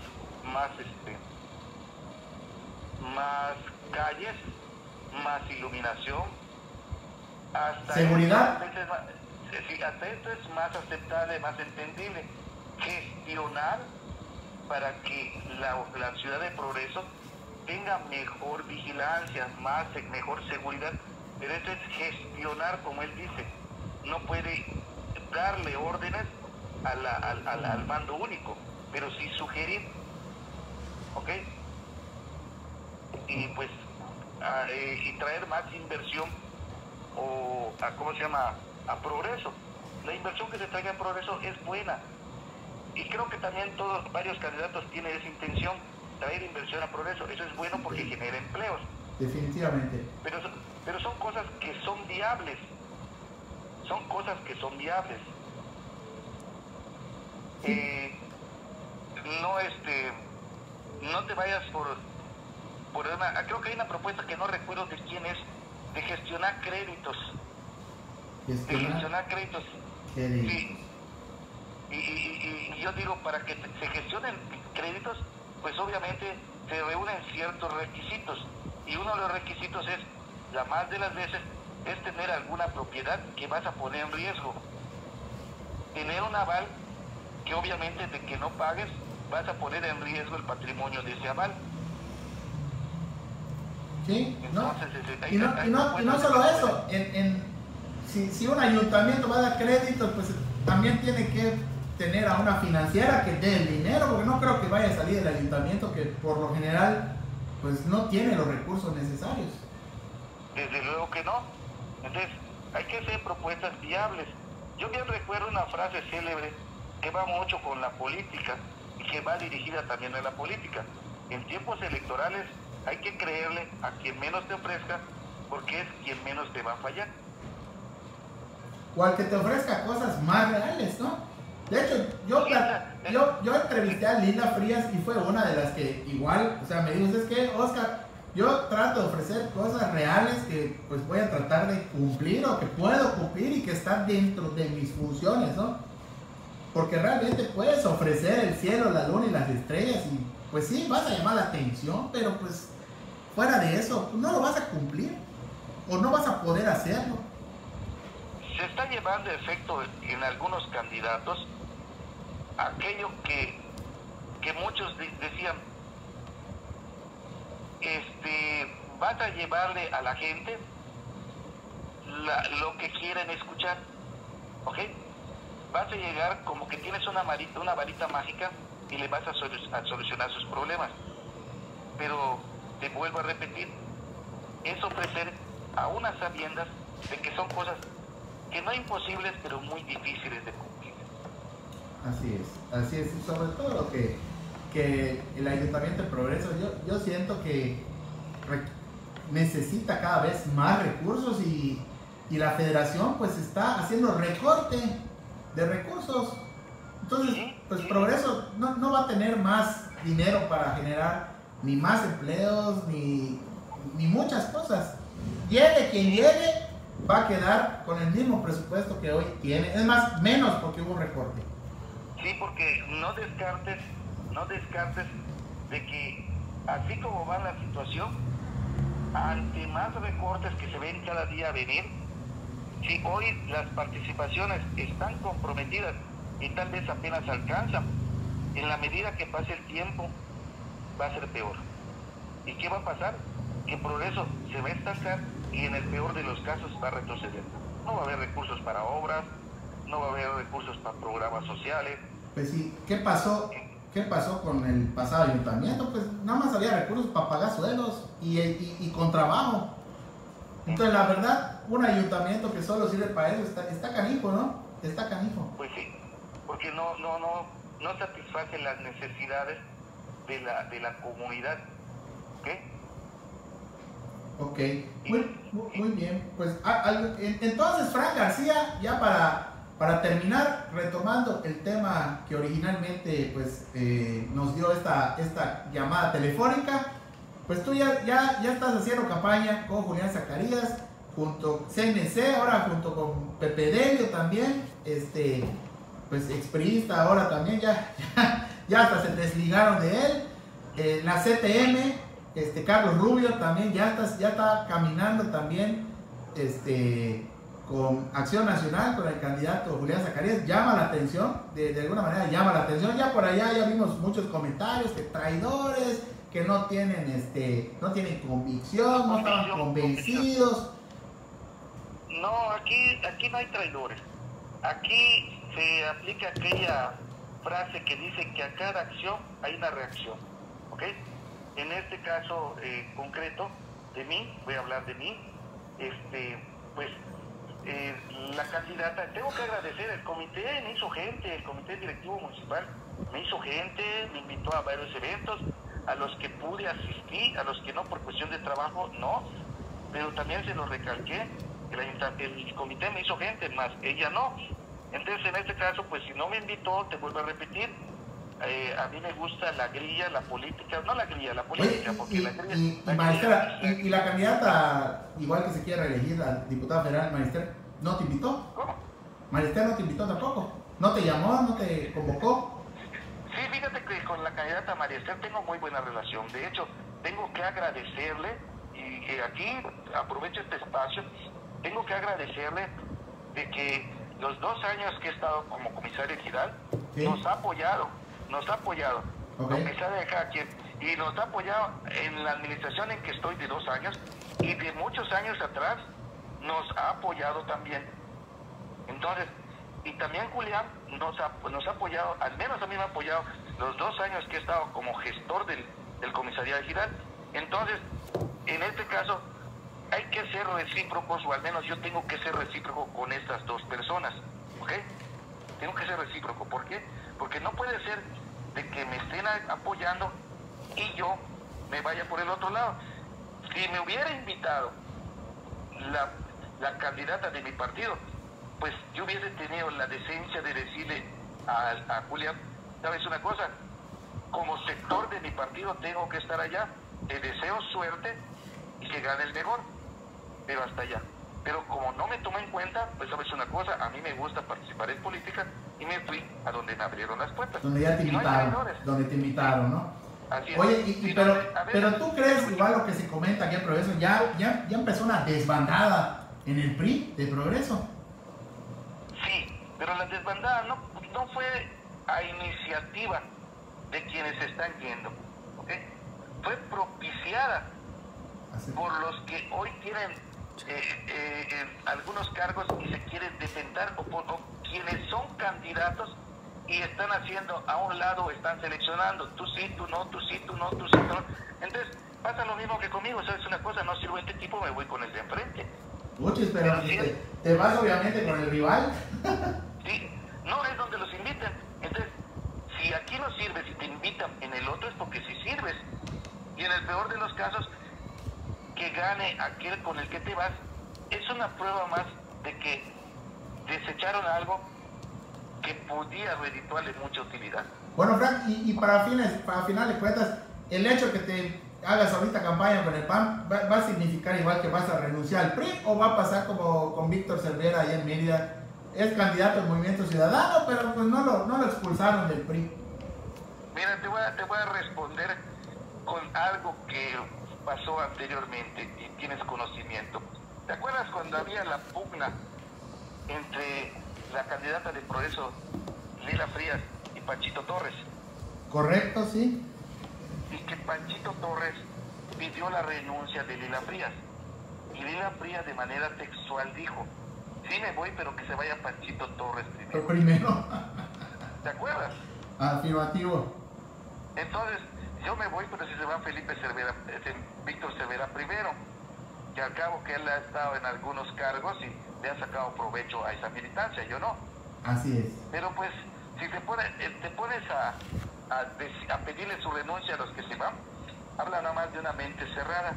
calles, más iluminación, hasta seguridad. Hasta esto es más aceptable, más entendible. Gestionar para que la ciudad de Progreso tenga mejor vigilancia, mejor seguridad, pero esto es gestionar, como él dice. No puede darle órdenes al mando único, pero sí sugerir, ¿ok? Y pues y traer más inversión a Progreso. La inversión que se traiga a Progreso es buena, y creo que también varios candidatos tienen esa intención, traer inversión a Progreso. Eso es bueno porque genera empleos. Definitivamente. Pero son cosas que son viables. Sí. No te vayas por una... Creo que hay una propuesta que no recuerdo de quién es, de gestionar créditos. Gestionar créditos. Sí. Y yo digo, para que se gestionen créditos, pues obviamente se reúnen ciertos requisitos. Y uno de los requisitos es, la más de las veces, es tener alguna propiedad que vas a poner en riesgo. Tener un aval que obviamente de que no pagues, vas a poner en riesgo el patrimonio de ese aval. Sí, entonces, y no solo eso, si un ayuntamiento va a dar créditos, pues también tiene que tener a una financiera que dé el dinero, porque no creo que vaya a salir del ayuntamiento, que por lo general pues no tiene los recursos necesarios. Desde luego que no. Entonces hay que hacer propuestas viables. Yo bien recuerdo una frase célebre que va mucho con la política y que va dirigida también a la política. En tiempos electorales hay que creerle a quien menos te ofrezca, porque es quien menos te va a fallar. O al que te ofrezca cosas más reales, ¿no? De hecho, yo entrevisté a Linda Frías y fue una de las que igual, o sea, me dijo, es que Oscar, yo trato de ofrecer cosas reales que pues voy a tratar de cumplir o que puedo cumplir y que están dentro de mis funciones, ¿no? Porque realmente puedes ofrecer el cielo, la luna y las estrellas y pues sí, vas a llamar la atención, pero pues fuera de eso, no lo vas a cumplir o no vas a poder hacerlo. Se está llevando efecto en algunos candidatos aquello que muchos decían, vas a llevarle a la gente lo que quieren escuchar, ¿ok? Vas a llegar como que tienes una varita mágica y le vas a solucionar sus problemas. Pero te vuelvo a repetir, es ofrecer a unas sabiendas de que son cosas que no imposibles, pero muy difíciles de cumplir. Así es, y sobre todo lo que el Ayuntamiento de Progreso, yo siento que necesita cada vez más recursos y la federación pues está haciendo recorte de recursos. Entonces, pues Progreso no va a tener más dinero para generar ni más empleos, ni muchas cosas. Llegue quien llegue, va a quedar con el mismo presupuesto que hoy tiene. Es más, menos porque hubo un recorte. Sí, porque no descartes de que así como va la situación, ante más recortes que se ven cada día venir, si hoy las participaciones están comprometidas y tal vez apenas alcanzan, en la medida que pase el tiempo va a ser peor. ¿Y qué va a pasar? Que Progreso se va a estancar y en el peor de los casos va a retroceder. No va a haber recursos para obras, no va a haber recursos para programas sociales. Pues sí, ¿qué pasó con el pasado ayuntamiento? Pues nada más había recursos para pagar sueldos y con trabajo. Entonces la verdad, un ayuntamiento que solo sirve para eso está canijo, ¿no? Está canijo. Pues sí, porque no satisface las necesidades de la comunidad. Ok, muy bien. Pues entonces, Fran García, ya para terminar, retomando el tema que originalmente pues, nos dio esta llamada telefónica, pues tú ya estás haciendo campaña con Julián Zacarías, junto CNC, ahora junto con Pepe Delio también, pues expriista ahora también, ya hasta se desligaron de él. La CTM, Carlos Rubio también ya está caminando también, con Acción Nacional, con el candidato Julián Zacarías. Llama la atención, de alguna manera llama la atención. Ya por allá ya vimos muchos comentarios que traidores, que no tienen convicción, no estaban convencidos. No, aquí no hay traidores. Aquí se aplica aquella frase que dice que a cada acción hay una reacción, ¿ok? En este caso concreto de mí, voy a hablar de mí, pues la candidata, tengo que agradecer, el comité me hizo gente, el comité directivo municipal me hizo gente, me invitó a varios eventos, a los que pude asistir, a los que no por cuestión de trabajo, no, pero también se lo recalqué, el comité me hizo gente, más ella no. Entonces en este caso, pues si no me invitó, te vuelvo a repetir, a mí me gusta la grilla, la política, no la grilla, la política, porque la grilla... Maestra, y la candidata, igual que se quiere reelegir, la diputada federal, Marister, ¿no te invitó? ¿Cómo? Marister no te invitó tampoco, ¿no te llamó, no te convocó? Sí, fíjate que con la candidata María Esther tengo muy buena relación. De hecho, tengo que agradecerle, y aquí aprovecho este espacio, tengo que agradecerle de que los 2 años que he estado como comisario ejidal, ¿sí?, nos ha apoyado, okay, lo que sea de cada quien, y nos ha apoyado en la administración en que estoy de 2 años, y de muchos años atrás nos ha apoyado también. Entonces, y también Julián nos ha apoyado, al menos a mí me ha apoyado los 2 años que he estado como gestor del comisariado ejidal. Entonces, en este caso, hay que ser recíprocos, o al menos yo tengo que ser recíproco con estas 2 personas, ¿ok? Tengo que ser recíproco. ¿Por qué? Porque no puede ser de que me estén apoyando y yo me vaya por el otro lado. Si me hubiera invitado la candidata de mi partido, pues yo hubiese tenido la decencia de decirle a Julián, ¿sabes una cosa? Como sector de mi partido tengo que estar allá, te deseo suerte y que gane el mejor, pero hasta allá. Pero como no me tomó en cuenta, pues sabes una cosa, a mí me gusta participar en política y me fui a donde me abrieron las puertas. Donde ya te invitaron, donde te invitaron, ¿no? Así es. Oye, pero tú crees, igual lo que se comenta aquí en Progreso, ya empezó una desbandada en el PRI de Progreso. Sí, pero la desbandada no fue a iniciativa de quienes están yendo, ¿ok? Fue propiciada por los que hoy tienen algunos cargos y se quieren defender, o quienes son candidatos y están haciendo a un lado, están seleccionando, tú sí, tú no, tú sí, tú no, tú sí, tú no. Entonces pasa lo mismo que conmigo, ¿sabes una cosa? No sirvo este tipo, me voy con el de enfrente. Puchis, pero te vas obviamente con el rival. Sí, no es donde los inviten. Entonces, si aquí no sirves y te invitan en el otro, es porque sí sirves. Y en el peor de los casos, que gane aquel con el que te vas, es una prueba más de que desecharon algo que podía redituarle mucha utilidad. Bueno, Frank, y para final de cuentas, el hecho que te hagas ahorita campaña con el PAN, ¿va a significar igual que vas a renunciar al PRI o va a pasar como con Víctor Cervera allá en Mérida? Es candidato del Movimiento Ciudadano, pero pues no lo expulsaron del PRI. Mira, te voy a responder con algo que pasó anteriormente y tienes conocimiento. ¿Te acuerdas cuando había la pugna entre la candidata de Progreso, Lila Frías, y Panchito Torres? Correcto, sí. Y que Panchito Torres pidió la renuncia de Lila Frías. Y Lila Frías de manera textual dijo, sí me voy, pero que se vaya Panchito Torres primero. Primero. ¿Te acuerdas? Afirmativo. Entonces, yo me voy, pero si se va Felipe Cervera, Víctor Cervera primero. Que al cabo que él ha estado en algunos cargos y le ha sacado provecho a esa militancia, yo no. Así es. Pero pues, si te pones a pedirle su renuncia a los que se van, habla nada más de una mente cerrada.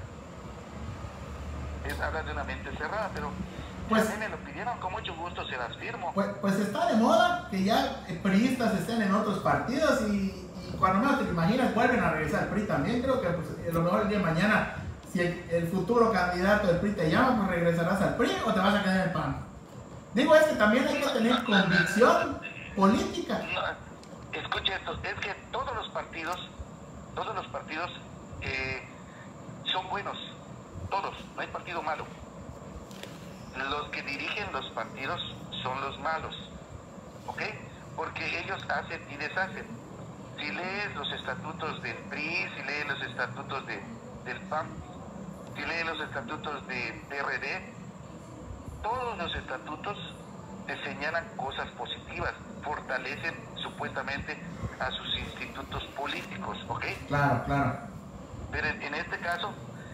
Habla de una mente cerrada, pero pues, si a mí me lo pidieron, con mucho gusto se las firmo. Pues está de moda que ya priistas estén en otros partidos y cuando menos te lo imaginas, vuelven a regresar al PRI también. Creo que pues, a lo mejor el día de mañana, si el futuro candidato del PRI te llama, pues regresarás al PRI o te vas a quedar en el PAN. Digo, es que también hay que tener convicción política. No, escuche esto, es que todos los partidos son buenos, todos, no hay partido malo. Los que dirigen los partidos son los malos, ¿ok? Porque ellos hacen y deshacen. Si lees los estatutos del PRI, si lees los estatutos del PAN, si lees los estatutos de PRD, todos los estatutos te señalan cosas positivas, fortalecen supuestamente a sus institutos políticos, ¿ok? Claro, claro. Pero en este caso,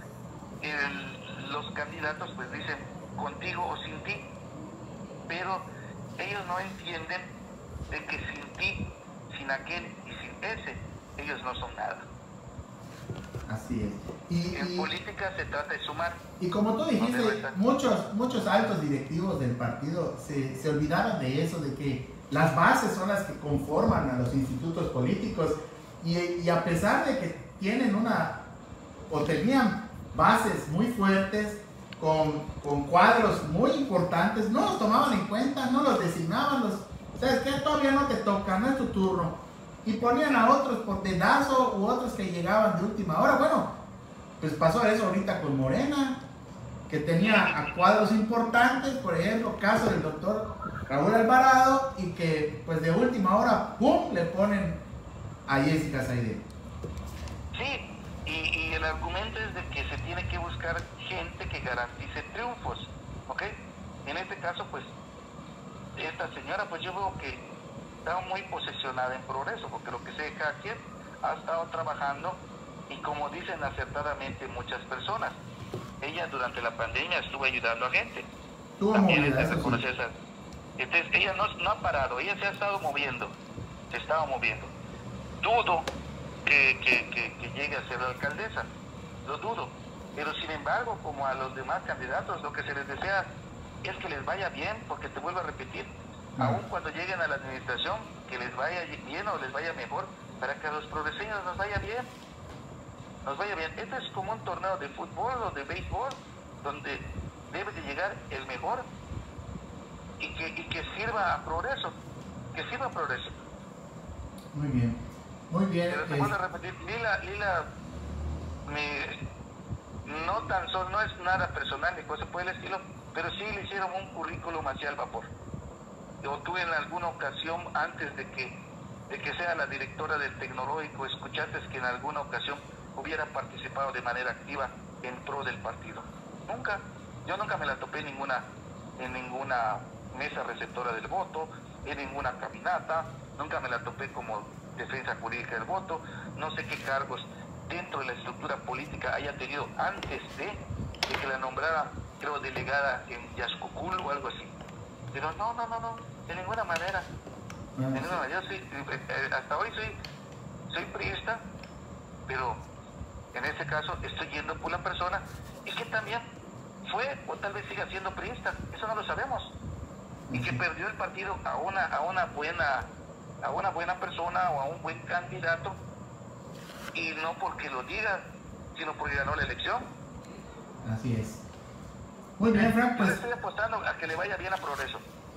los candidatos pues dicen contigo o sin ti, pero ellos no entienden de que sin ti, sin aquel y sin ese, ellos no son nada. Así es. En política se trata de sumar. Y como tú dijiste, muchos altos directivos del partido se olvidaron de eso, de que las bases son las que conforman a los institutos políticos, y a pesar de que tienen tenían bases muy fuertes, con cuadros muy importantes, no los tomaban en cuenta, no los designaban, ¿sabes qué? Todavía no te toca, no es tu turno. Y ponían a otros por dedazo u otros que llegaban de última hora. Bueno, pues pasó eso ahorita con Morena, que tenía a cuadros importantes, por ejemplo, caso del doctor Raúl Alvarado, y que pues de última hora, ¡pum!, le ponen a Jessica Saide. Sí, y el argumento es de que se tiene que buscar gente que garantice triunfos, ¿ok? En este caso, pues, esta señora, pues yo veo que está muy posesionada en Progreso, porque lo que sé de cada quien ha estado trabajando, y como dicen acertadamente muchas personas, ella durante la pandemia estuvo ayudando a gente. También es de reconocer esa. Entonces, ella no ha parado, ella se ha estado moviendo, se estaba moviendo. Dudo que llegue a ser la alcaldesa, lo dudo, pero sin embargo, como a los demás candidatos, lo que se les desea es que les vaya bien, porque te vuelvo a repetir, aun cuando lleguen a la administración, que les vaya bien o les vaya mejor, para que a los progreseños nos vaya bien. Este es como un torneo de fútbol o de béisbol, donde debe de llegar el mejor y que sirva a Progreso, Muy bien, muy bien. Pero te vuelvo a repetir, Lila no tan solo, no es nada personal ni cosa por el estilo, pero sí le hicieron un currículum hacia el vapor. Yo tuve en alguna ocasión, antes de que sea la directora del tecnológico, escuchaste que en alguna ocasión hubiera participado de manera activa en pro del partido. Yo nunca me la topé en ninguna mesa receptora del voto, en ninguna caminata, nunca me la topé como defensa jurídica del voto, no sé qué cargos dentro de la estructura política haya tenido antes de que la nombrara, creo, delegada en Yaxcucul o algo así. Pero no, de ninguna manera. Yo hasta hoy soy priista, pero en este caso estoy yendo por la persona y que también fue o tal vez siga siendo priista, eso no lo sabemos, y que perdió el partido a una buena persona o a un buen candidato, y no porque lo diga, sino porque ganó la elección. Así es. Muy bien, Frank, pues... Yo estoy apostando a que le vaya bien a Progreso,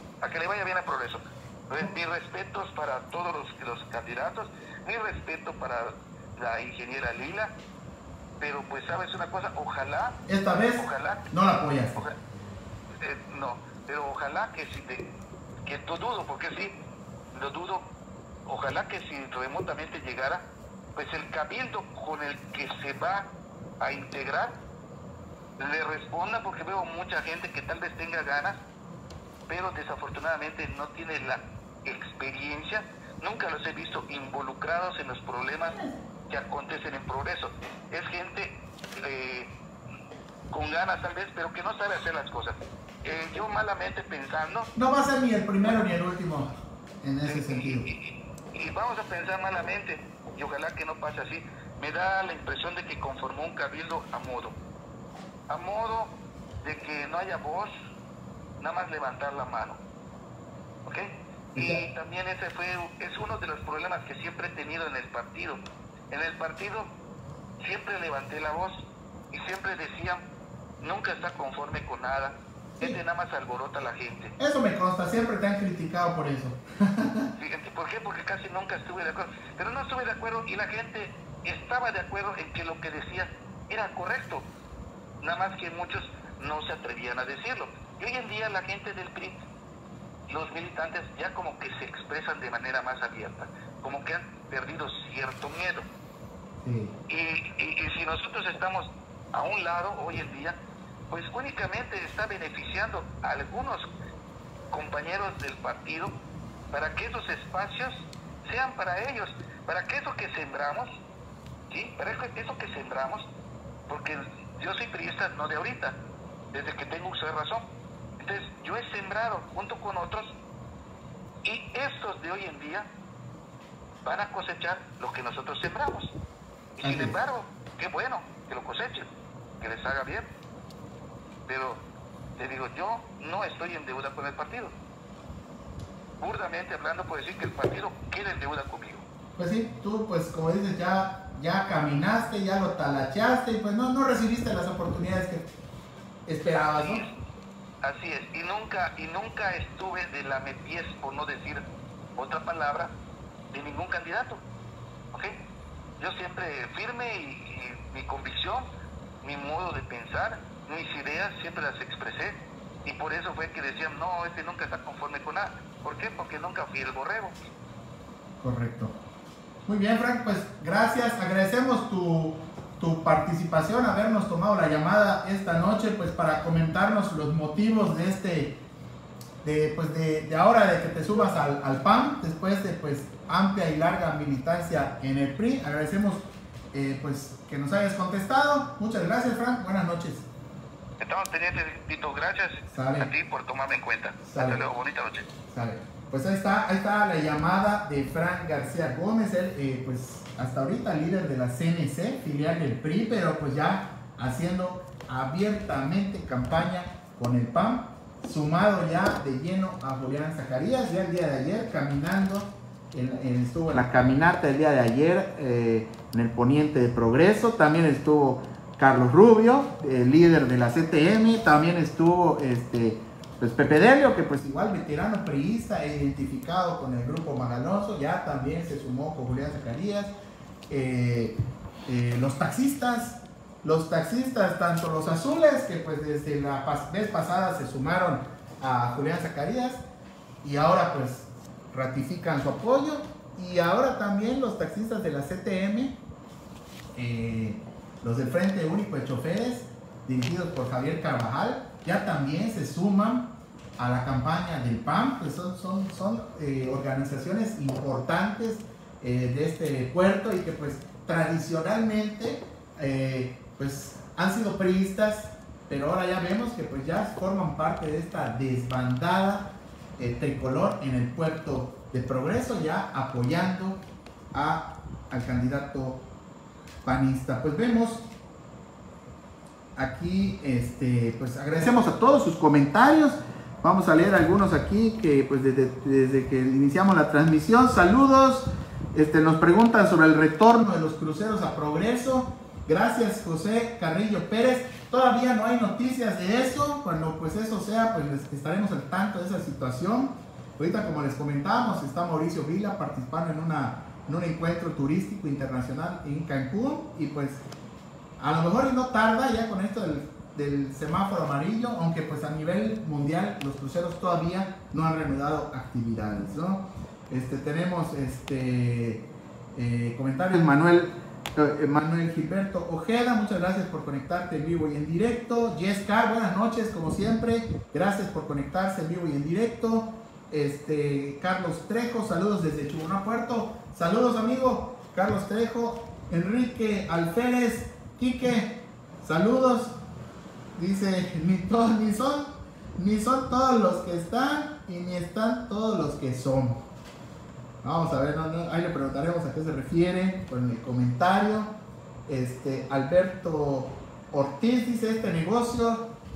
Mis respetos para todos los candidatos, mi respeto para la ingeniera Lila, pero pues sabes una cosa, ojalá... Esta vez no la apoyas. No, pero ojalá que que lo dudo, porque sí, lo dudo, ojalá que si remotamente llegara, pues el cabildo con el que se va a integrar le responda, porque veo mucha gente que tal vez tenga ganas, pero desafortunadamente no tiene la experiencia, nunca los he visto involucrados en los problemas que acontecen en Progreso. Es gente con ganas tal vez, pero que no sabe hacer las cosas. Yo malamente pensando... No va a ser ni el primero ni el último en ese sentido. Y vamos a pensar malamente, y ojalá que no pase así. Me da la impresión de que conformó un cabildo a modo de que no haya voz, nada más levantar la mano, ¿ok? Y también es uno de los problemas que siempre he tenido en el partido. En el partido siempre levanté la voz y siempre decían, nunca está conforme con nada, nada más alborota a la gente. Eso me consta, siempre te han criticado por eso. Fíjate, ¿por qué? Porque casi nunca estuve de acuerdo. Pero no estuve de acuerdo y la gente estaba de acuerdo en que lo que decía era correcto. Nada más que muchos no se atrevían a decirlo. Y hoy en día la gente del PRI, los militantes ya como que se expresan de manera más abierta, como que han perdido cierto miedo. Sí. Y si nosotros estamos a un lado hoy en día, pues únicamente está beneficiando a algunos compañeros del partido para que esos espacios sean para ellos, para que eso que sembramos, ¿sí? Para eso que sembramos, porque yo soy priista no de ahorita, desde que tengo uso de razón. Entonces yo he sembrado junto con otros y estos de hoy en día van a cosechar lo que nosotros sembramos. Y sin embargo, qué bueno que lo cosechen, que les haga bien. Pero te digo, yo no estoy en deuda con el partido. Burdamente hablando, puedo decir que el partido queda en deuda conmigo. Pues sí, tú, pues como dices, ya caminaste, ya lo talacheaste y pues no recibiste las oportunidades que esperabas, ¿no? Así es. Y nunca estuve de lavapiés, por no decir otra palabra, de ningún candidato. ¿Ok? Yo siempre firme y mi convicción, mi modo de pensar, mis ideas siempre las expresé. Y por eso fue que decían, no, nunca está conforme con nada. ¿Por qué? Porque nunca fui el borrego. Correcto. Muy bien, Frank, pues gracias. Agradecemos tu participación, habernos tomado la llamada esta noche, pues para comentarnos los motivos de de ahora de que te subas al PAN, después de pues amplia y larga militancia en el PRI. Agradecemos pues que nos hayas contestado. Muchas gracias, Frank. Buenas noches. Estamos pendientes, Tito. Gracias a ti por tomarme en cuenta. Hasta luego. Bonita noche. Sale. Pues ahí está la llamada de Frank García Gómez, él pues hasta ahorita líder de la CNC, filial del PRI, pero pues ya haciendo abiertamente campaña con el PAN, sumado ya de lleno a Julián Zacarías. Ya el día de ayer caminando, estuvo en la caminata el día de ayer en el poniente de Progreso, también estuvo Carlos Rubio, líder de la CTM, también estuvo pues Pepe Delio, que pues igual veterano priista e identificado con el grupo Magalonso, ya también se sumó con Julián Zacarías. Los taxistas, tanto los azules, que pues desde la vez pasada se sumaron a Julián Zacarías y ahora pues ratifican su apoyo, y ahora también los taxistas de la CTM, los del Frente Único de Choferes, dirigidos por Javier Carvajal, ya también se suman a la campaña del PAN. Pues son organizaciones importantes de este puerto y que pues tradicionalmente pues han sido priistas, pero ahora ya vemos que pues ya forman parte de esta desbandada tricolor en el puerto de Progreso, ya apoyando al candidato panista. Pues vemos aquí, pues agradecemos a todos sus comentarios. Vamos a leer algunos aquí que pues desde que iniciamos la transmisión. Saludos, nos preguntan sobre el retorno de los cruceros a Progreso. Gracias, José Carrillo Pérez. Todavía no hay noticias de eso. Cuando pues eso sea, pues estaremos al tanto de esa situación. Ahorita, como les comentábamos, está Mauricio Vila participando en un encuentro turístico internacional en Cancún, y pues a lo mejor no tarda ya con esto del semáforo amarillo, aunque pues a nivel mundial los cruceros todavía no han reanudado actividades, ¿no? Tenemos comentarios. Manuel Gilberto Ojeda, muchas gracias por conectarte en vivo y en directo. Jessica, buenas noches, como siempre, gracias por conectarse en vivo y en directo. Carlos Trejo, saludos desde Chubuná, Puerto. Saludos, amigo Carlos Trejo. Enrique Alférez, Quique, saludos. Dice, ni son todos los que están y ni están todos los que son. Vamos a ver, ahí le preguntaremos a qué se refiere con el comentario. Alberto Ortiz dice, este negocio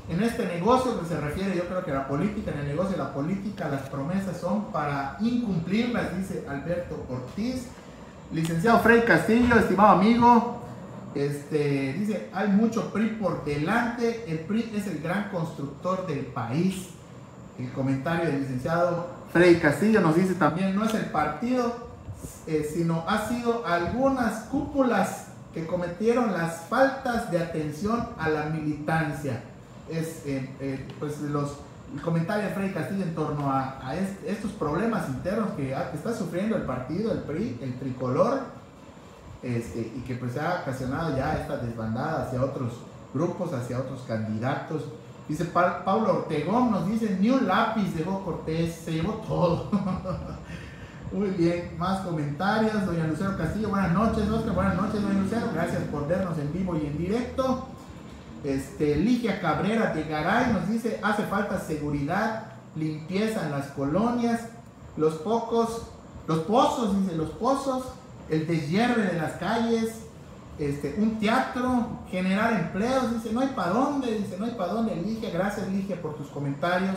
en este negocio que se refiere, yo creo que la política, en el negocio de la política, las promesas son para incumplirlas, dice Alberto Ortiz. Licenciado Freddy Castillo, estimado amigo, dice, hay mucho PRI por delante, el PRI es el gran constructor del país. El comentario del licenciado Freddy Castillo nos dice también, no es el partido, sino ha sido algunas cúpulas que cometieron las faltas de atención a la militancia. Pues el comentario de Freddy Castillo en torno a estos problemas internos que está sufriendo el partido, el PRI, el tricolor, y que pues ha ocasionado ya esta desbandada hacia otros grupos, hacia otros candidatos. Dice Pablo Ortegón, nos dice, ni un lápiz dejó Cortés, se llevó todo. Muy bien, más comentarios. Doña Lucero Castillo, buenas noches, Oscar, buenas noches, doña Lucero, gracias por vernos en vivo y en directo. Ligia Cabrera de Garay nos dice, hace falta seguridad, limpieza en las colonias, los pozos, dice, los pozos, el deshierve de las calles, un teatro, generar empleos, dice, no hay para dónde, Ligia, gracias Ligia por tus comentarios.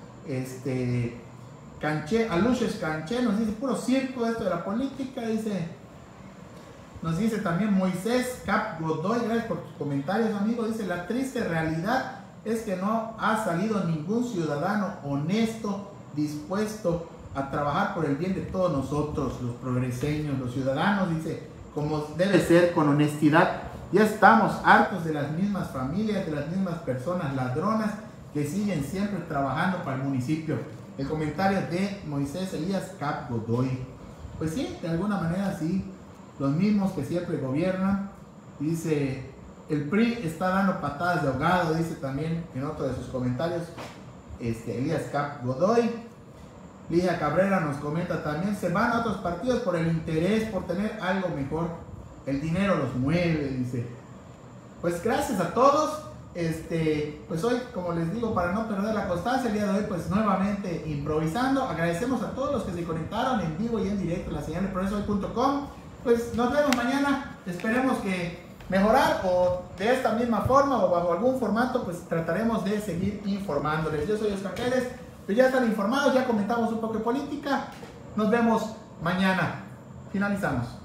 Aluches Canché nos dice, puro circo esto de la política, dice. Nos dice también Moisés Cap Godoy, gracias por tus comentarios, amigo. Dice, la triste realidad es que no ha salido ningún ciudadano honesto, dispuesto a trabajar por el bien de todos nosotros, los progreseños, los ciudadanos, dice, como debe ser, con honestidad. Ya estamos hartos de las mismas familias, de las mismas personas ladronas que siguen siempre trabajando para el municipio. El comentario de Moisés Elías Cap Godoy. Pues sí, de alguna manera sí. Los mismos que siempre gobiernan. Dice, el PRI está dando patadas de ahogado, dice también en otro de sus comentarios Elías Cap Godoy. Ligia Cabrera nos comenta también, se van a otros partidos por el interés, por tener algo mejor. El dinero los mueve, dice. Pues gracias a todos. Pues hoy, como les digo, para no perder la constancia, el día de hoy, pues nuevamente improvisando. Agradecemos a todos los que se conectaron en vivo y en directo en la señal de progresohoy.com. Pues nos vemos mañana, esperemos que mejorar o de esta misma forma o bajo algún formato, pues trataremos de seguir informándoles. Yo soy Oscar Pérez, pues ya están informados, ya comentamos un poco de política, nos vemos mañana, finalizamos.